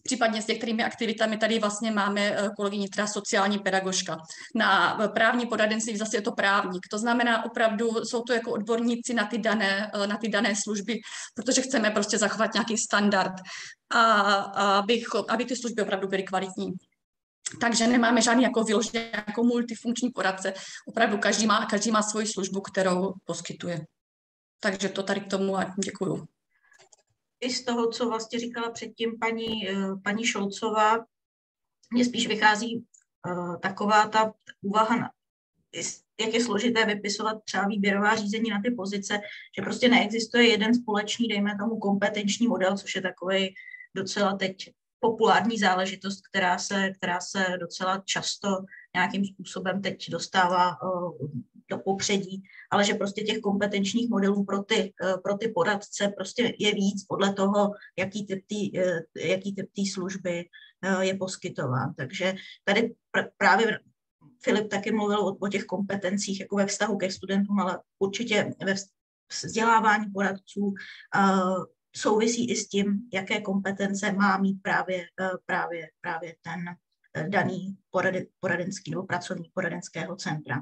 Případně s některými aktivitami tady vlastně máme kolegyni, která sociální pedagožka. Na právní poradenství zase je to právník. To znamená opravdu, jsou to jako odborníci na ty dané, na ty dané služby, protože chceme prostě zachovat nějaký standard a, a aby, aby ty služby opravdu byly kvalitní. Takže nemáme žádný jako vyložený jako multifunkční poradce. Opravdu každý má, každý má svoji službu, kterou poskytuje. Takže to tady k tomu a děkuju. I z toho, co vlastně říkala předtím paní, paní Šolcová, mně spíš vychází uh, taková ta úvaha, na, jak je složité vypisovat třeba výběrová řízení na ty pozice, že prostě neexistuje jeden společný, dejme tomu, kompetenční model, což je takový docela teď populární záležitost, která se, která se docela často nějakým způsobem teď dostává uh, do popředí, ale že prostě těch kompetenčních modelů pro ty, uh, pro ty poradce prostě je víc podle toho, jaký typ té uh, jaký typ té služby uh, je poskytován. Takže tady pr- právě Filip taky mluvil o, o těch kompetencích jako ve vztahu ke studentům, ale určitě ve vzdělávání poradců uh, souvisí i s tím, jaké kompetence má mít právě, právě, právě ten daný poradenský nebo pracovník poradenského centra.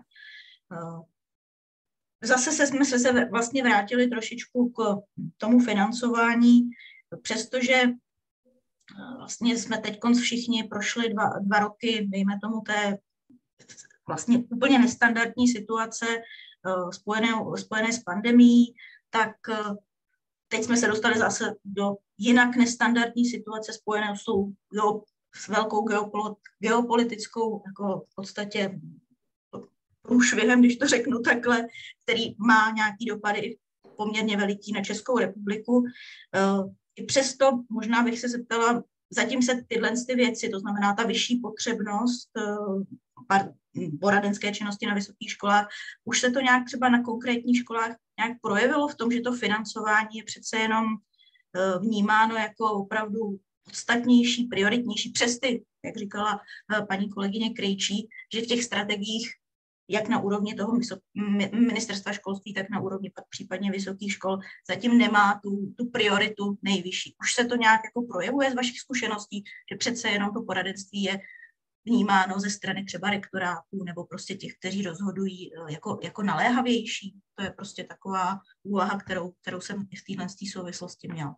Zase se jsme se vlastně vrátili trošičku k tomu financování, přestože vlastně jsme teď všichni prošli dva, dva roky, dejme tomu té vlastně úplně nestandardní situace spojené, spojené s pandemií, tak teď jsme se dostali zase do jinak nestandardní situace spojené s, tou, s velkou geopolitickou jako v podstatě průšvihem, když to řeknu takhle, který má nějaký dopady poměrně veliký na Českou republiku. I přesto možná bych se zeptala, zatím se tyhle ty věci, to znamená ta vyšší potřebnost poradenské činnosti na vysokých školách, už se to nějak třeba na konkrétních školách nějak projevilo v tom, že to financování je přece jenom vnímáno jako opravdu podstatnější, prioritnější, přes ty, jak říkala paní kolegyně Krejčí, že v těch strategiích, jak na úrovni toho ministerstva školství, tak na úrovni pak případně vysokých škol, zatím nemá tu, tu prioritu nejvyšší. Už se to nějak jako projevuje z vašich zkušeností, že přece jenom to poradenství je vnímáno ze strany třeba rektorátů nebo prostě těch, kteří rozhodují jako, jako naléhavější. To je prostě taková úvaha, kterou, kterou jsem i v téhle souvislosti měla.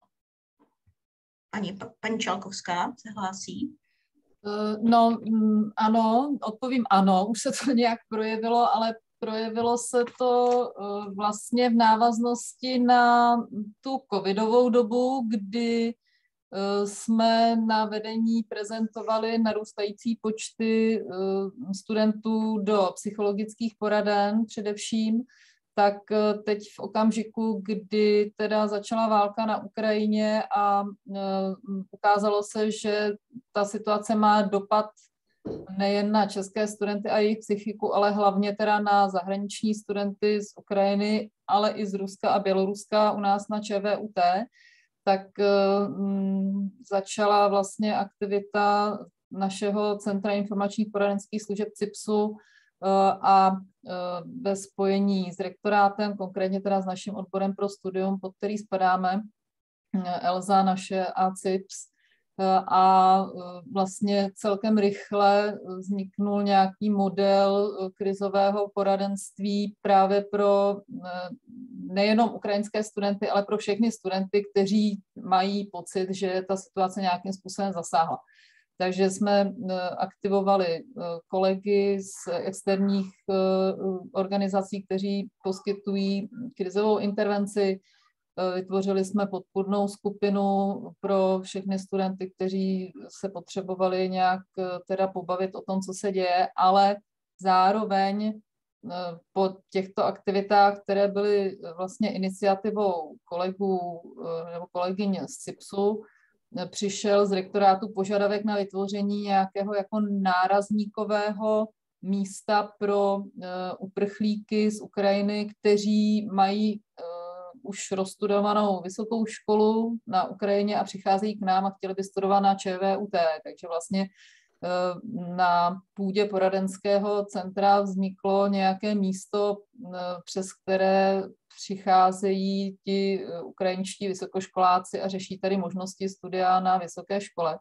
Paní, paní Čalkovská se hlásí. No ano, odpovím ano, už se to nějak projevilo, ale projevilo se to vlastně v návaznosti na tu covidovou dobu, kdy jsme na vedení prezentovali narůstající počty studentů do psychologických poraden především, tak teď v okamžiku, kdy teda začala válka na Ukrajině a ukázalo se, že ta situace má dopad nejen na české studenty a jejich psychiku, ale hlavně teda na zahraniční studenty z Ukrajiny, ale i z Ruska a Běloruska u nás na ČVUT, tak um, začala vlastně aktivita našeho Centra informačních poradenských služeb CIPSu uh, a uh, ve spojení s rektorátem, konkrétně teda s naším odborem pro studium, pod který spadáme, uh, Elza naše a CIPS, a vlastně celkem rychle vzniknul nějaký model krizového poradenství právě pro nejenom ukrajinské studenty, ale pro všechny studenty, kteří mají pocit, že ta situace nějakým způsobem zasáhla. Takže jsme aktivovali kolegy z externích organizací, kteří poskytují krizovou intervenci. Vytvořili jsme podpůrnou skupinu pro všechny studenty, kteří se potřebovali nějak teda pobavit o tom, co se děje, ale zároveň po těchto aktivitách, které byly vlastně iniciativou kolegů nebo kolegyň z CIPSu, přišel z rektorátu požadavek na vytvoření nějakého jako nárazníkového místa pro uprchlíky z Ukrajiny, kteří mají už rozstudovanou vysokou školu na Ukrajině a přicházejí k nám a chtěli by studovat na ČVUT. Takže vlastně na půdě poradenského centra vzniklo nějaké místo, přes které přicházejí ti ukrajinští vysokoškoláci a řeší tady možnosti studia na vysoké škole.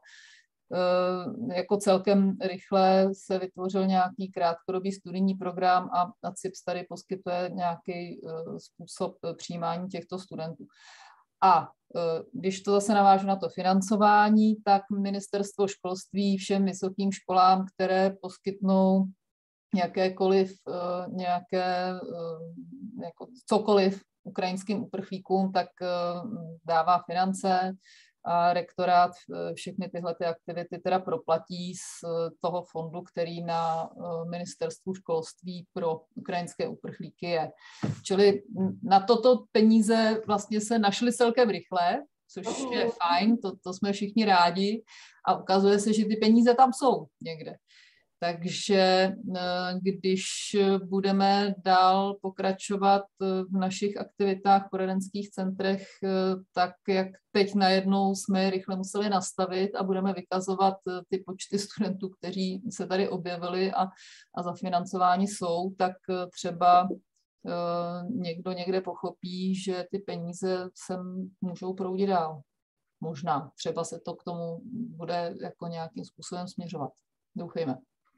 Jako celkem rychle se vytvořil nějaký krátkodobý studijní program a, a C I P S tady poskytuje nějaký způsob přijímání těchto studentů. A když to zase navážu na to financování, tak ministerstvo školství všem vysokým školám, které poskytnou jakékoliv, nějaké, jako cokoliv ukrajinským uprchlíkům, tak dává finance a rektorát všechny tyhle ty aktivity teda proplatí z toho fondu, který na ministerstvu školství pro ukrajinské uprchlíky je. Čili na toto peníze vlastně se našly celkem rychle, což je fajn, to, to jsme všichni rádi a ukazuje se, že ty peníze tam jsou někde. Takže když budeme dál pokračovat v našich aktivitách v poradenských centrech, tak jak teď najednou jsme je rychle museli nastavit a budeme vykazovat ty počty studentů, kteří se tady objevili a, a zafinancování jsou, tak třeba někdo někde pochopí, že ty peníze sem můžou proudit dál. Možná. Třeba se to k tomu bude jako nějakým způsobem směřovat. Doufejme.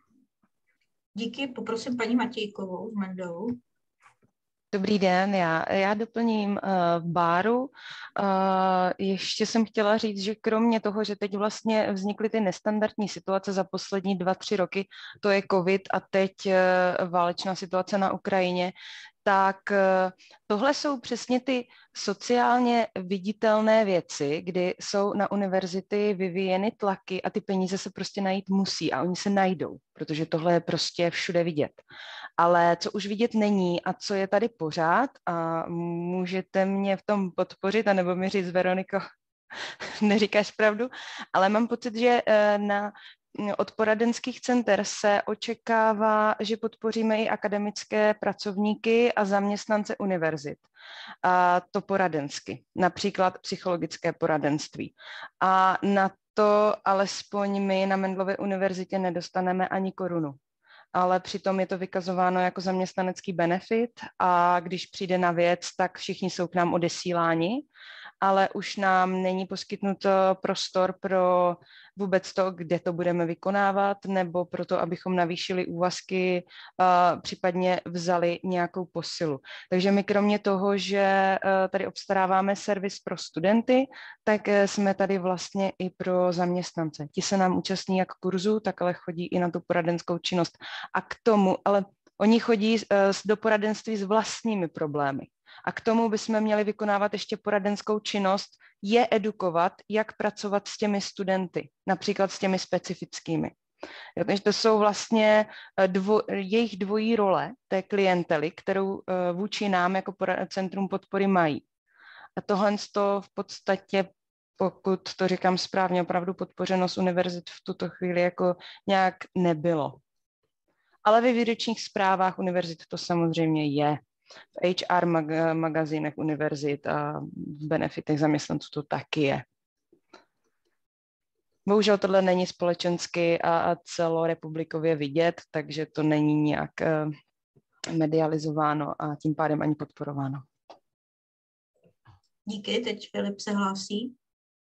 Díky, poprosím paní Matějkovou z Mendelovu. Dobrý den, já, já doplním uh, v Báru. Uh, ještě jsem chtěla říct, že kromě toho, že teď vlastně vznikly ty nestandardní situace za poslední dva, tři roky, to je covid a teď uh, válečná situace na Ukrajině, tak uh, tohle jsou přesně ty sociálně viditelné věci, kdy jsou na univerzity vyvíjeny tlaky a ty peníze se prostě najít musí a oni se najdou, protože tohle je prostě všude vidět. Ale co už vidět není a co je tady pořád a můžete mě v tom podpořit, anebo mi říct, Veroniko, neříkáš pravdu, ale mám pocit, že na od poradenských center se očekává, že podpoříme i akademické pracovníky a zaměstnance univerzit. A to poradensky, například psychologické poradenství. A na to alespoň my na Mendelově univerzitě nedostaneme ani korunu. Ale přitom je to vykazováno jako zaměstnanecký benefit a když přijde na věc, tak všichni jsou k nám odesíláni, ale už nám není poskytnut prostor pro vůbec to, kde to budeme vykonávat, nebo pro to, abychom navýšili úvazky, uh, případně vzali nějakou posilu. Takže my kromě toho, že uh, tady obstaráváme servis pro studenty, tak uh, jsme tady vlastně i pro zaměstnance. Ti se nám účastní jak kurzu, tak ale chodí i na tu poradenskou činnost. A k tomu, ale oni chodí uh, do poradenství s vlastními problémy. A k tomu bychom měli vykonávat ještě poradenskou činnost, je edukovat, jak pracovat s těmi studenty, například s těmi specifickými. Takže to jsou vlastně dvo, jejich dvojí role té klientely, kterou vůči nám jako centrum podpory mají. A tohle to v podstatě, pokud to říkám správně, opravdu podpořeno z univerzit v tuto chvíli jako nějak nebylo. Ale ve výročních zprávách univerzit to samozřejmě je. V H R mag- magazínech univerzit a v benefitech zaměstnanců to taky je. Bohužel tohle není společensky a, a celorepublikově vidět, takže to není nějak uh, medializováno a tím pádem ani podporováno. Díky, teď Filip se hlásí.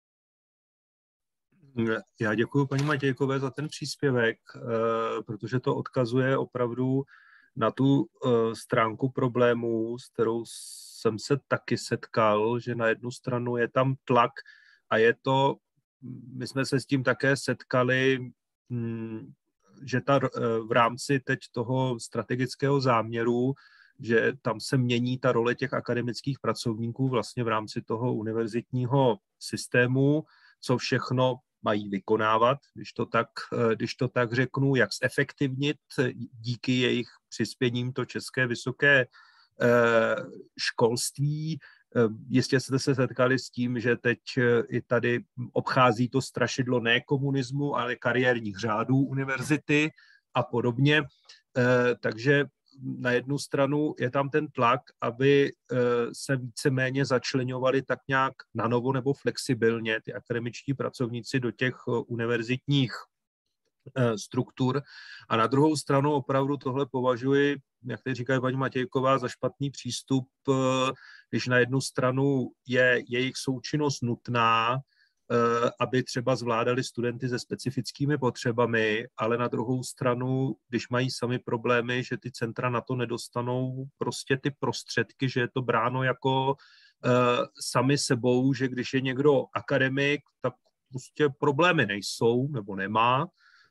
Já děkuji paní Matějkové za ten příspěvek, protože to odkazuje opravdu na tu stránku problémů, s kterou jsem se taky setkal, že na jednu stranu je tam tlak a je to, my jsme se s tím také setkali, že ta, v rámci teď toho strategického záměru, že tam se mění ta role těch akademických pracovníků vlastně v rámci toho univerzitního systému, co všechno mají vykonávat, když to tak, když to tak řeknu, jak zefektivnit díky jejich přispěním to české vysoké školství. Jistě jste se setkali s tím, že teď i tady obchází to strašidlo ne komunismu, ale kariérních řádů univerzity a podobně. Takže na jednu stranu je tam ten tlak, aby se víceméně začleňovali tak nějak na novo nebo flexibilně ty akademičtí pracovníci do těch univerzitních struktur. A na druhou stranu opravdu tohle považuji, jak teď říká paní Matějková, za špatný přístup, když na jednu stranu je jejich součinnost nutná, aby třeba zvládali studenty se specifickými potřebami, ale na druhou stranu, když mají sami problémy, že ty centra na to nedostanou prostě ty prostředky, že je to bráno jako uh, sami sebou, že když je někdo akademik, tak prostě problémy nejsou nebo nemá,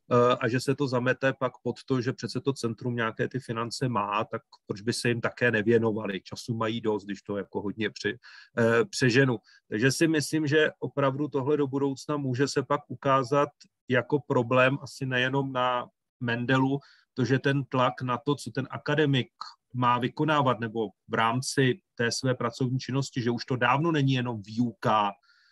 a že se to zamete pak pod to, že přece to centrum nějaké ty finance má, tak proč by se jim také nevěnovali? Času mají dost, když to jako hodně při, eh, přeženu. Takže si myslím, že opravdu tohle do budoucna může se pak ukázat jako problém asi nejenom na Mendelu, to, že ten tlak na to, co ten akademik má vykonávat, nebo v rámci té své pracovní činnosti, že už to dávno není jenom výuka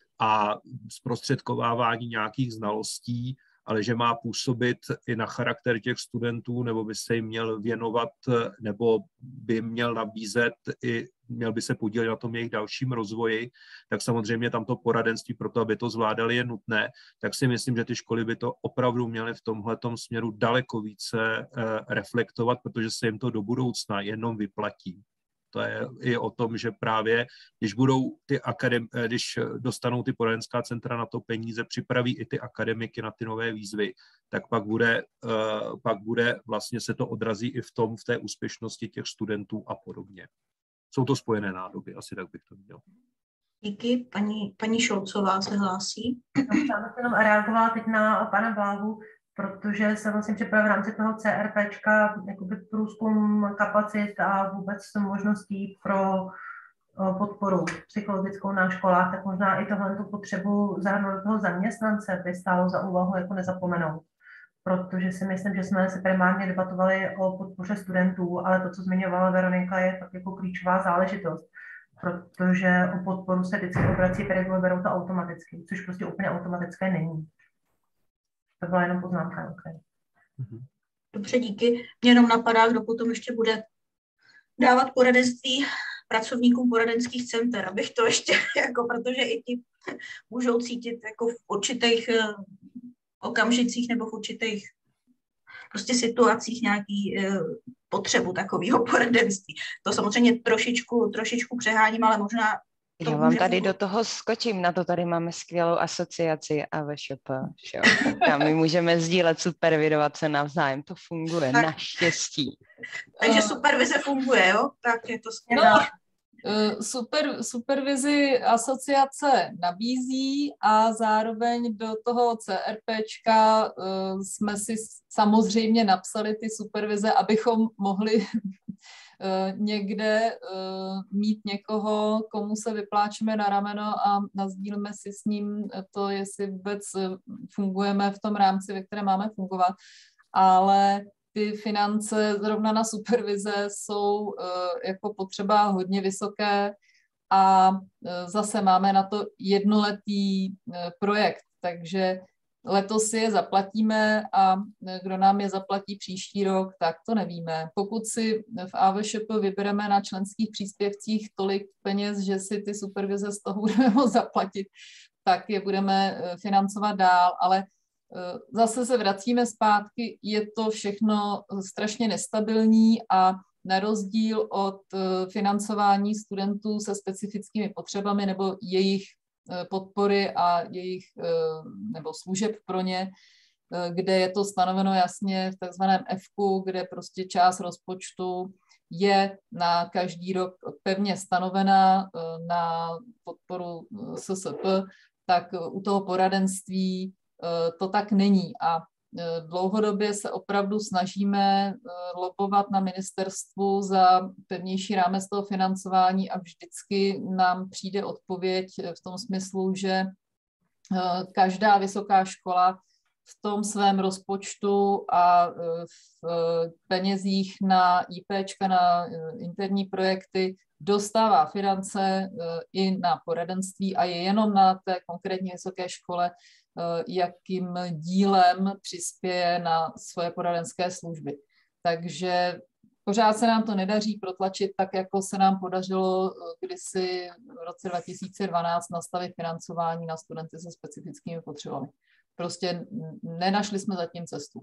a zprostředkovávání nějakých znalostí, ale že má působit i na charakter těch studentů, nebo by se jim měl věnovat, nebo by měl nabízet, i měl by se podílet na tom jejich dalším rozvoji, tak samozřejmě tam to poradenství pro to, aby to zvládali, je nutné. Tak si myslím, že ty školy by to opravdu měly v tomhletom směru daleko více reflektovat, protože se jim to do budoucna jenom vyplatí. To je i o tom, že právě, když budou ty akadem, když dostanou ty poradenská centra na to peníze, připraví i ty akademiky na ty nové výzvy, tak pak bude, pak bude vlastně se to odrazí i v tom, v té úspěšnosti těch studentů a podobně. Jsou to spojené nádoby, asi tak bych to měl. Díky. Paní, paní Šolcová se hlásí. Já bych jenom reagovala teď na pana Bláhu, protože se vlastně připravil v rámci toho CRPčka jakoby průzkum kapacit a vůbec možností pro podporu psychologickou na školách, tak možná i tohle tu potřebu zahrnout toho zaměstnance by stálo za úvahu jako nezapomenout. Protože si myslím, že jsme se primárně debatovali o podpoře studentů, ale to, co zmiňovala Veronika, je tak jako klíčová záležitost, protože o podporu se vždycky obrací pedagogové, berou to automaticky, což prostě úplně automatické není. To byla jenom poznámka. Okay. Dobře, díky. Mě jenom napadá, kdo potom ještě bude dávat poradenství pracovníkům poradenských center, abych to ještě, jako, protože i ti můžou cítit jako v určitých uh, okamžicích nebo v určitých prostě situacích nějaký uh, potřebu takového poradenství. To samozřejmě trošičku, trošičku přeháním, ale možná já vám tady fungovat. Do toho skočím, na to tady máme skvělou asociaci A V Š P, a my můžeme sdílet, supervidovat se navzájem, to funguje, tak, naštěstí. Takže supervize funguje, jo? Tak je to skvělé. No, super, supervizi asociace nabízí a zároveň do toho CRPčka jsme si samozřejmě napsali ty supervize, abychom mohli někde mít někoho, komu se vypláčeme na rameno a nazdílíme si s ním to, jestli vůbec fungujeme v tom rámci, ve kterém máme fungovat. Ale ty finance zrovna na supervize jsou jako potřeba hodně vysoké a zase máme na to jednoletý projekt, takže letos si je zaplatíme a kdo nám je zaplatí příští rok, tak to nevíme. Pokud si v A V Š P vybereme na členských příspěvcích tolik peněz, že si ty supervize z toho budeme moct zaplatit, tak je budeme financovat dál, ale zase se vracíme zpátky, je to všechno strašně nestabilní a na rozdíl od financování studentů se specifickými potřebami nebo jejich podpory a jejich nebo služeb pro ně, kde je to stanoveno jasně v takzvaném F-ku, kde prostě část rozpočtu je na každý rok pevně stanovená na podporu S S P, tak u toho poradenství to tak není. A dlouhodobě se opravdu snažíme lobovat na ministerstvu za pevnější rámec toho financování a vždycky nám přijde odpověď v tom smyslu, že každá vysoká škola v tom svém rozpočtu a v penězích na IPčka, na interní projekty dostává finance i na poradenství a je jenom na té konkrétní vysoké škole, jakým dílem přispěje na svoje poradenské služby. Takže pořád se nám to nedaří protlačit tak, jako se nám podařilo kdysi v roce dva tisíce dvanáct nastavit financování na studenty se specifickými potřebami. prostě nenašli jsme zatím cestu.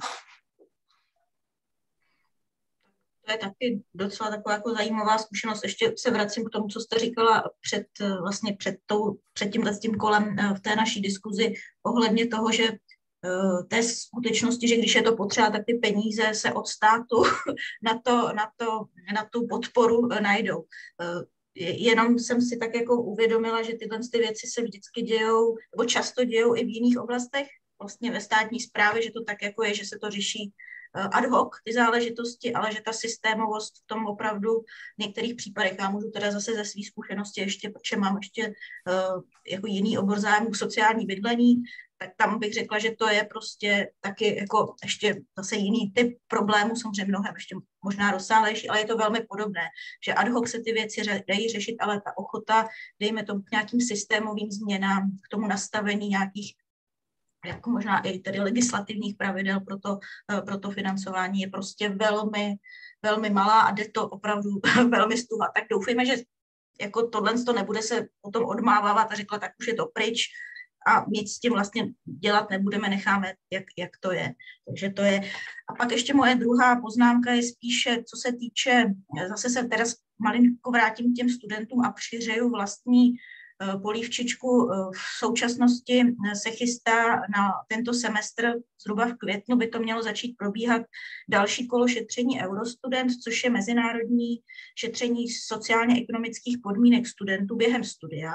To je taky docela taková jako zajímavá zkušenost. Ještě se vracím k tomu, co jste říkala před, vlastně před, tou, před tímhle tím kolem v té naší diskuzi ohledně toho, že té skutečnosti, že když je to potřeba, tak ty peníze se od státu na, to, na, to, na tu podporu najdou. Jenom jsem si tak jako uvědomila, že tyhle ty věci se vždycky dějou, nebo často dějou i v jiných oblastech, vlastně ve státní správě, že to tak jako je, že se to řeší ad hoc, ty záležitosti, ale že ta systémovost v tom opravdu v některých případech, já můžu teda zase ze své zkušenosti ještě, protože mám ještě uh, jako jiný obor zájmu sociální bydlení, tak tam bych řekla, že to je prostě taky jako ještě zase jiný typ problémů, samozřejmě mnohem ještě možná rozsáhlejší, ale je to velmi podobné, že ad hoc se ty věci dají řešit, ale ta ochota, dejme tomu k nějakým systémovým změnám, k tomu nastavení nějakých jako možná i tedy legislativních pravidel pro to, pro to financování je prostě velmi, velmi malá a jde to opravdu velmi stuha. Tak doufejme, že jako tohle to nebude se potom odmávávat a řekla, tak už je to pryč a nic s tím vlastně dělat nebudeme, necháme, jak, jak to je. Takže to je. A pak ještě moje druhá poznámka je spíše, co se týče, zase se teda malinko vrátím k těm studentům a přiřeju vlastní polívčičku. V současnosti se chystá na tento semestr, zhruba v květnu by to mělo začít probíhat další kolo šetření Eurostudent, což je mezinárodní šetření sociálně-ekonomických podmínek studentů během studia.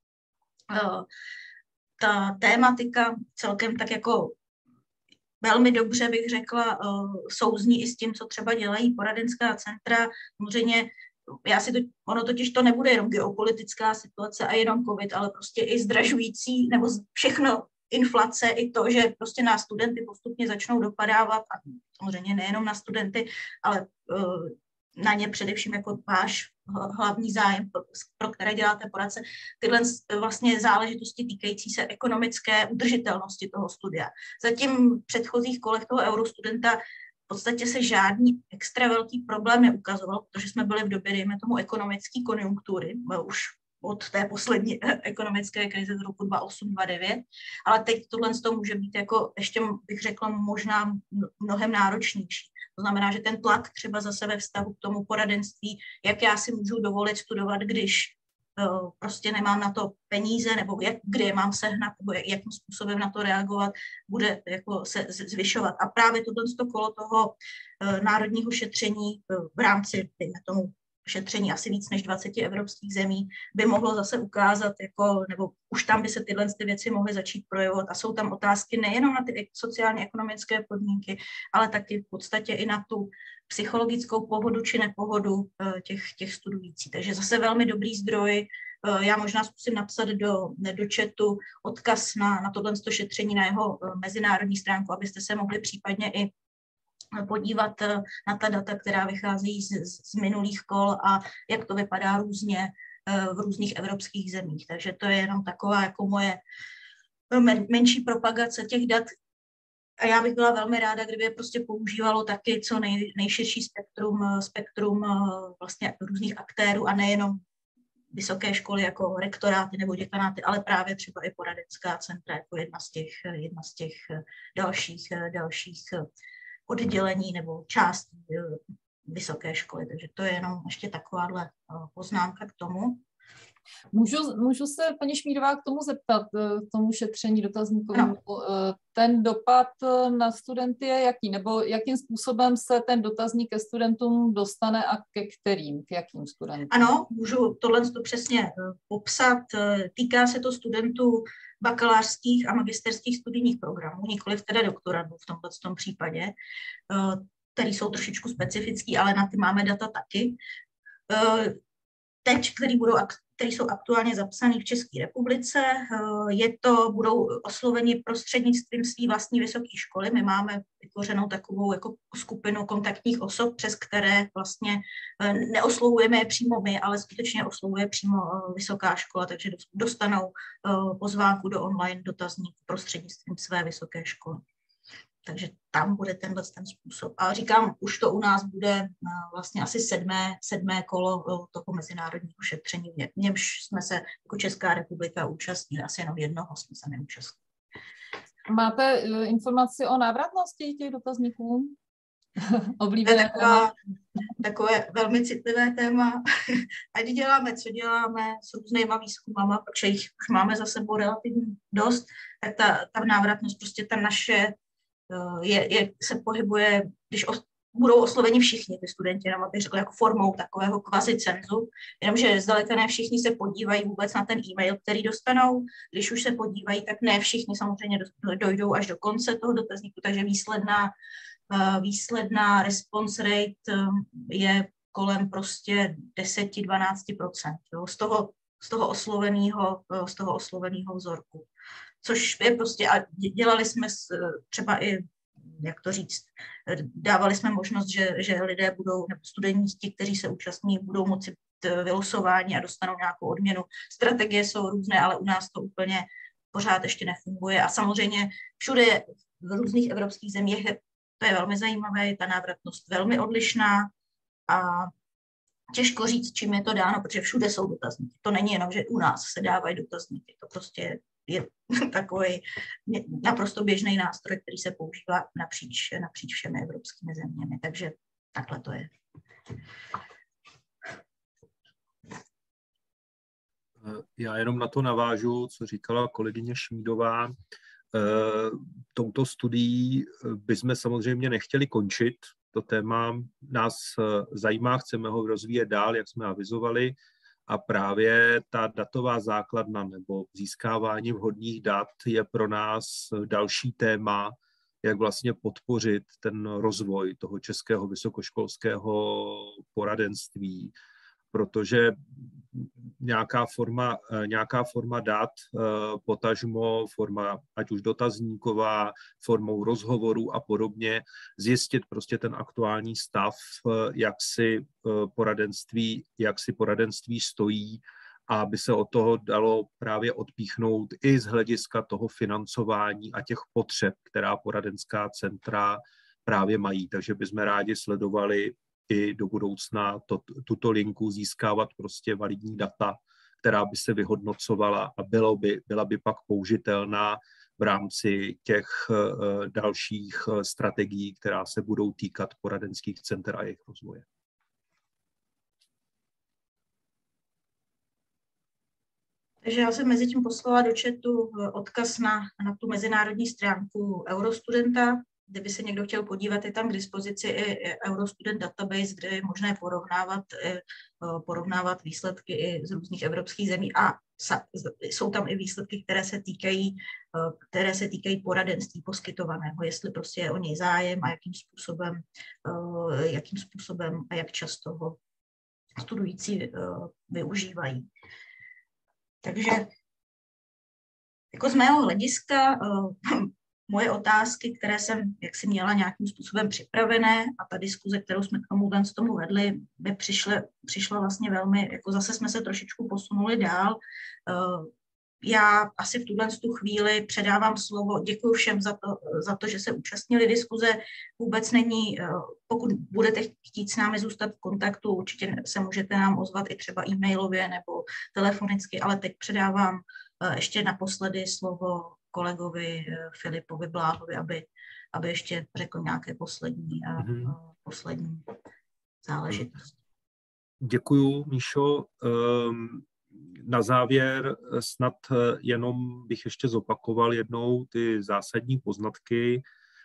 Ta tématika celkem tak jako velmi dobře, bych řekla, souzní i s tím, co třeba dělají poradenská centra. Samozřejmě já si to, ono totiž to nebude jenom geopolitická situace a jenom covid, ale prostě i zdražující, nebo všechno, inflace, i to, že prostě na studenty postupně začnou dopadávat, a samozřejmě nejenom na studenty, ale uh, na ně především jako váš hlavní zájem, pro, pro které děláte poradce, tyhle vlastně záležitosti týkající se ekonomické udržitelnosti toho studia. Zatím v předchozích kolech toho Eurostudenta v podstatě se žádný extra velký problém neukazoval, protože jsme byli v době, dejme tomu, ekonomické konjunktury, už od té poslední ekonomické krize z roku dva tisíce osm dva tisíce devět, ale teď tohle to může být jako, ještě bych řekla, možná mnohem náročnější. To znamená, že ten tlak třeba zase ve vztahu k tomu poradenství, jak já si můžu dovolit studovat, když uh, prostě nemám na to peníze, nebo jak, kde je mám sehnat, nebo jak, jakým způsobem na to reagovat, bude jako se zvyšovat. A právě toto kolo toho uh, národního šetření uh, v rámci, dejme tomu, šetření asi víc než dvaceti evropských zemí by mohlo zase ukázat, jako, nebo už tam by se tyhle ty věci mohly začít projevovat. A jsou tam otázky nejenom na ty sociálně-ekonomické podmínky, ale taky v podstatě i na tu psychologickou pohodu či nepohodu těch, těch studujících. Takže zase velmi dobrý zdroj. Já možná zkusím napsat do, do chatu odkaz na, na tohle šetření na jeho mezinárodní stránku, abyste se mohli případně i podívat na ta data, která vycházejí z, z minulých kol a jak to vypadá různě v různých evropských zemích. Takže to je jenom taková jako moje men, menší propagace těch dat. A já bych byla velmi ráda, kdyby je prostě používalo taky co nej, nejširší spektrum, spektrum vlastně různých aktérů a nejenom vysoké školy jako rektoráty nebo děkanáty, ale právě třeba i poradenská centra jako jedna z těch, jedna z těch dalších, dalších oddělení nebo částí vysoké školy. Takže to je jenom ještě takováhle poznámka k tomu. Můžu, můžu se, paní Šmídová, k tomu zeptat, k tomu šetření dotazníkovému. No. Ten dopad na studenty je jaký? Nebo jakým způsobem se ten dotazník ke studentům dostane a ke kterým? K jakým studentům? Ano, můžu tohle to přesně popsat. Týká se to studentů bakalářských a magisterských studijních programů, nikoliv teda doktorandů v tomto tom případě, který jsou trošičku specifický, ale na ty máme data taky. Teď, který budou které jsou aktuálně zapsané v České republice. Je to, budou osloveni prostřednictvím své vlastní vysoké školy. My máme vytvořenou takovou jako skupinu kontaktních osob, přes které vlastně neoslovujeme je přímo my, ale skutečně oslovuje přímo vysoká škola, takže dostanou pozvánku do online dotazníku prostřednictvím své vysoké školy. Takže tam bude tenhle ten způsob. A říkám, už to u nás bude vlastně asi sedmé, sedmé kolo toho mezinárodního šetření, v němž jsme se jako Česká republika účastnili, asi jenom jednoho jsme se neúčastnili. Máte informaci o návratnosti těch dotazníků? Oblíbené téma. Takové velmi citlivé téma. Ať děláme, co děláme s různýma výzkumama, protože jich už máme za sebou relativně dost, tak ta, ta návratnost, prostě ta naše je, je, se pohybuje, když os, budou osloveni všichni ty studenti, jenom abych řekla, jako formou takového kvazi cenzu, jenomže zdaleka ne všichni se podívají vůbec na ten e-mail, který dostanou. Když už se podívají, tak ne všichni samozřejmě dojdou až do konce toho dotazníku, takže výsledná výsledná response rate je kolem prostě deset až dvanáct procent z toho, z toho osloveného, z toho osloveného vzorku. Což je prostě, a dělali jsme třeba i, jak to říct, dávali jsme možnost, že, že lidé budou, nebo studenti, kteří se účastní, budou moci být vylosováni a dostanou nějakou odměnu. Strategie jsou různé, ale u nás to úplně pořád ještě nefunguje. A samozřejmě všude v různých evropských zemích to je velmi zajímavé, je ta návratnost velmi odlišná a těžko říct, čím je to dáno, protože všude jsou dotazníky. To není jenom, že u nás se dávají dotazníky, to prostě je takový naprosto běžný nástroj, který se používá napříč, napříč všemi evropskými zeměmi, takže takhle to je. Já jenom na to navážu, co říkala kolegyně Šmídová. Touto studií bychom samozřejmě nechtěli končit. To téma nás zajímá, chceme ho rozvíjet dál, jak jsme avizovali. A právě ta datová základna nebo získávání vhodných dat je pro nás další téma, jak vlastně podpořit ten rozvoj toho českého vysokoškolského poradenství, protože nějaká forma, nějaká forma dat, potažmo forma ať už dotazníková, formou rozhovorů a podobně, zjistit prostě ten aktuální stav, jak si poradenství, jak si poradenství stojí, a aby se od toho dalo právě odpíchnout i z hlediska toho financování a těch potřeb, která poradenská centra právě mají. Takže bychom rádi sledovali i do budoucna to, tuto linku, získávat prostě validní data, která by se vyhodnocovala a bylo by, byla by pak použitelná v rámci těch uh, dalších uh, strategií, která se budou týkat poradenských center a jejich rozvoje. Takže já jsem mezi tím poslala do chatu odkaz na, na tu mezinárodní stránku Eurostudenta. Kdyby se někdo chtěl podívat, je tam k dispozici i Eurostudent database, kde je možné porovnávat, porovnávat výsledky i z různých evropských zemí a jsou tam i výsledky, které se týkají, které se týkají poradenství poskytovaného, jestli prostě je o něj zájem a jakým způsobem, jakým způsobem a jak často ho studující využívají. Takže jako z mého hlediska moje otázky, které jsem jaksi měla nějakým způsobem připravené, a ta diskuze, kterou jsme k tomu, k tomu vedli, by přišla, přišla vlastně velmi, jako zase jsme se trošičku posunuli dál. Já asi v tuhle chvíli předávám slovo, děkuji všem za to, za to, že se účastnili diskuze. Vůbec není, pokud budete chtít s námi zůstat v kontaktu, určitě se můžete nám ozvat i třeba e-mailově nebo telefonicky, ale teď předávám ještě naposledy slovo kolegovi Filipovi Bláhovi, aby, aby ještě řekl nějaké poslední, mm-hmm. poslední záležitosti. Děkuju, Míšo. Na závěr snad jenom bych ještě zopakoval jednou ty zásadní poznatky,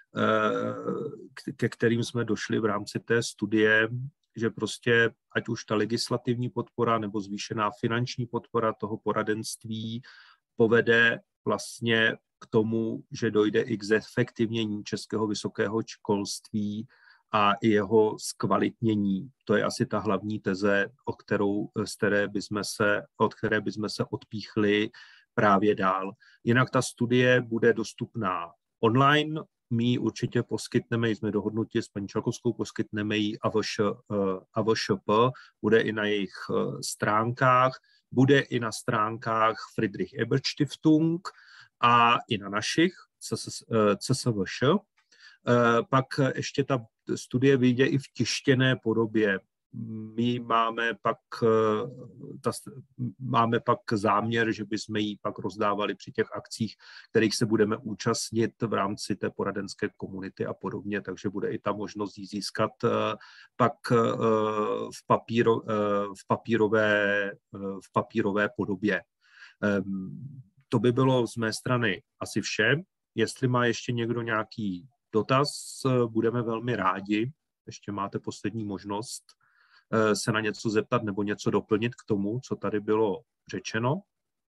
ke kterým jsme došli v rámci té studie, že prostě ať už ta legislativní podpora nebo zvýšená finanční podpora toho poradenství povede vlastně k tomu, že dojde i k zefektivnění českého vysokého školství a i jeho zkvalitnění. To je asi ta hlavní teze, o kterou, z které bychom se, od které bychom se odpíchli právě dál. Jinak ta studie bude dostupná online. My ji určitě poskytneme, jsme dohodnuti s paní Čalkovskou, poskytneme ji A V Š P, bude i na jejich stránkách, bude i na stránkách Friedrich Ebert Stiftung a i na našich C S V Š. Pak ještě ta studie vyjde i v tištěné podobě my máme pak, ta, máme pak záměr, že bychom ji pak rozdávali při těch akcích, kterých se budeme účastnit v rámci té poradenské komunity a podobně, takže bude i ta možnost ji získat pak v, papíro, v, papírové, v papírové podobě. To by bylo z mé strany asi vše. Jestli má ještě někdo nějaký dotaz, budeme velmi rádi. Ještě máte poslední možnost se na něco zeptat nebo něco doplnit k tomu, co tady bylo řečeno.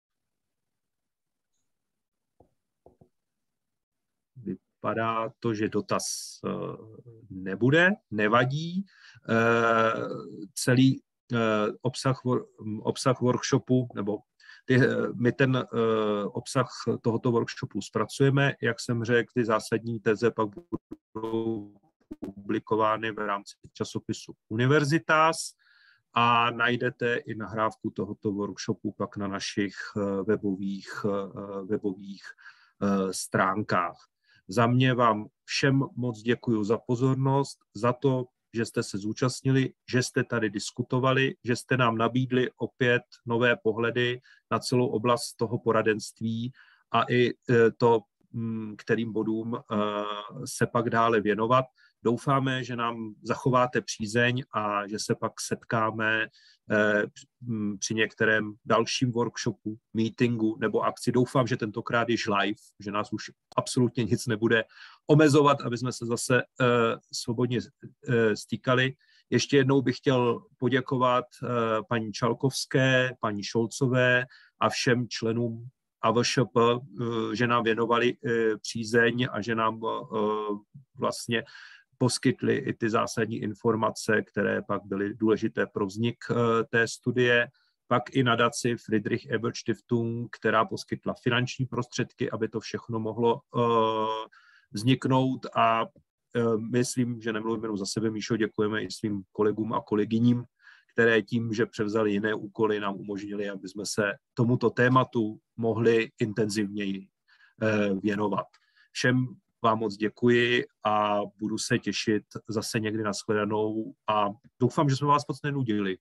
Vypadá to, že dotaz nebude, nevadí. Celý obsah, obsah workshopu, nebo ty, my ten obsah tohoto workshopu zpracujeme. Jak jsem řekl, ty zásadní teze pak budou publikovány v rámci časopisu Universitas a najdete i nahrávku tohoto workshopu pak na našich webových, webových stránkách. Za mě vám všem moc děkuji za pozornost, za to, že jste se zúčastnili, že jste tady diskutovali, že jste nám nabídli opět nové pohledy na celou oblast toho poradenství a i to, kterým bodům se pak dále věnovat. Doufáme, že nám zachováte přízeň a že se pak setkáme při některém dalším workshopu, meetingu nebo akci. Doufám, že tentokrát již live, že nás už absolutně nic nebude omezovat, aby jsme se zase svobodně stýkali. Ještě jednou bych chtěl poděkovat paní Čalkovské, paní Šolcové a všem členům A V Š P, že nám věnovali přízeň a že nám vlastně poskytli i ty zásadní informace, které pak byly důležité pro vznik té studie. Pak i nadaci Friedrich Ebert Stiftung, která poskytla finanční prostředky, aby to všechno mohlo vzniknout. A myslím, že nemluvím jenom za sebe, Míšo, děkujeme i svým kolegům a kolegyním, které tím, že převzali jiné úkoly, nám umožnili, aby jsme se tomuto tématu mohli intenzivněji věnovat. Všem vám moc děkuji a budu se těšit zase někdy na shledanou a doufám, že jsme vás moc nenudili.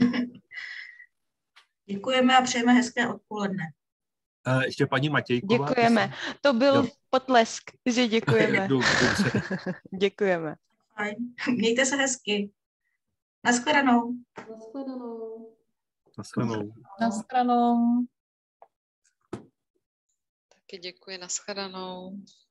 Děkujeme a přejeme hezké odpoledne. Ještě paní Matějková. Děkujeme. To byl jo. potlesk, že děkujeme. Děkujeme. Fajn. Mějte se hezky. Naschledanou. Naschledanou. Naschledanou. Naschledanou. Taky děkuji, naschledanou.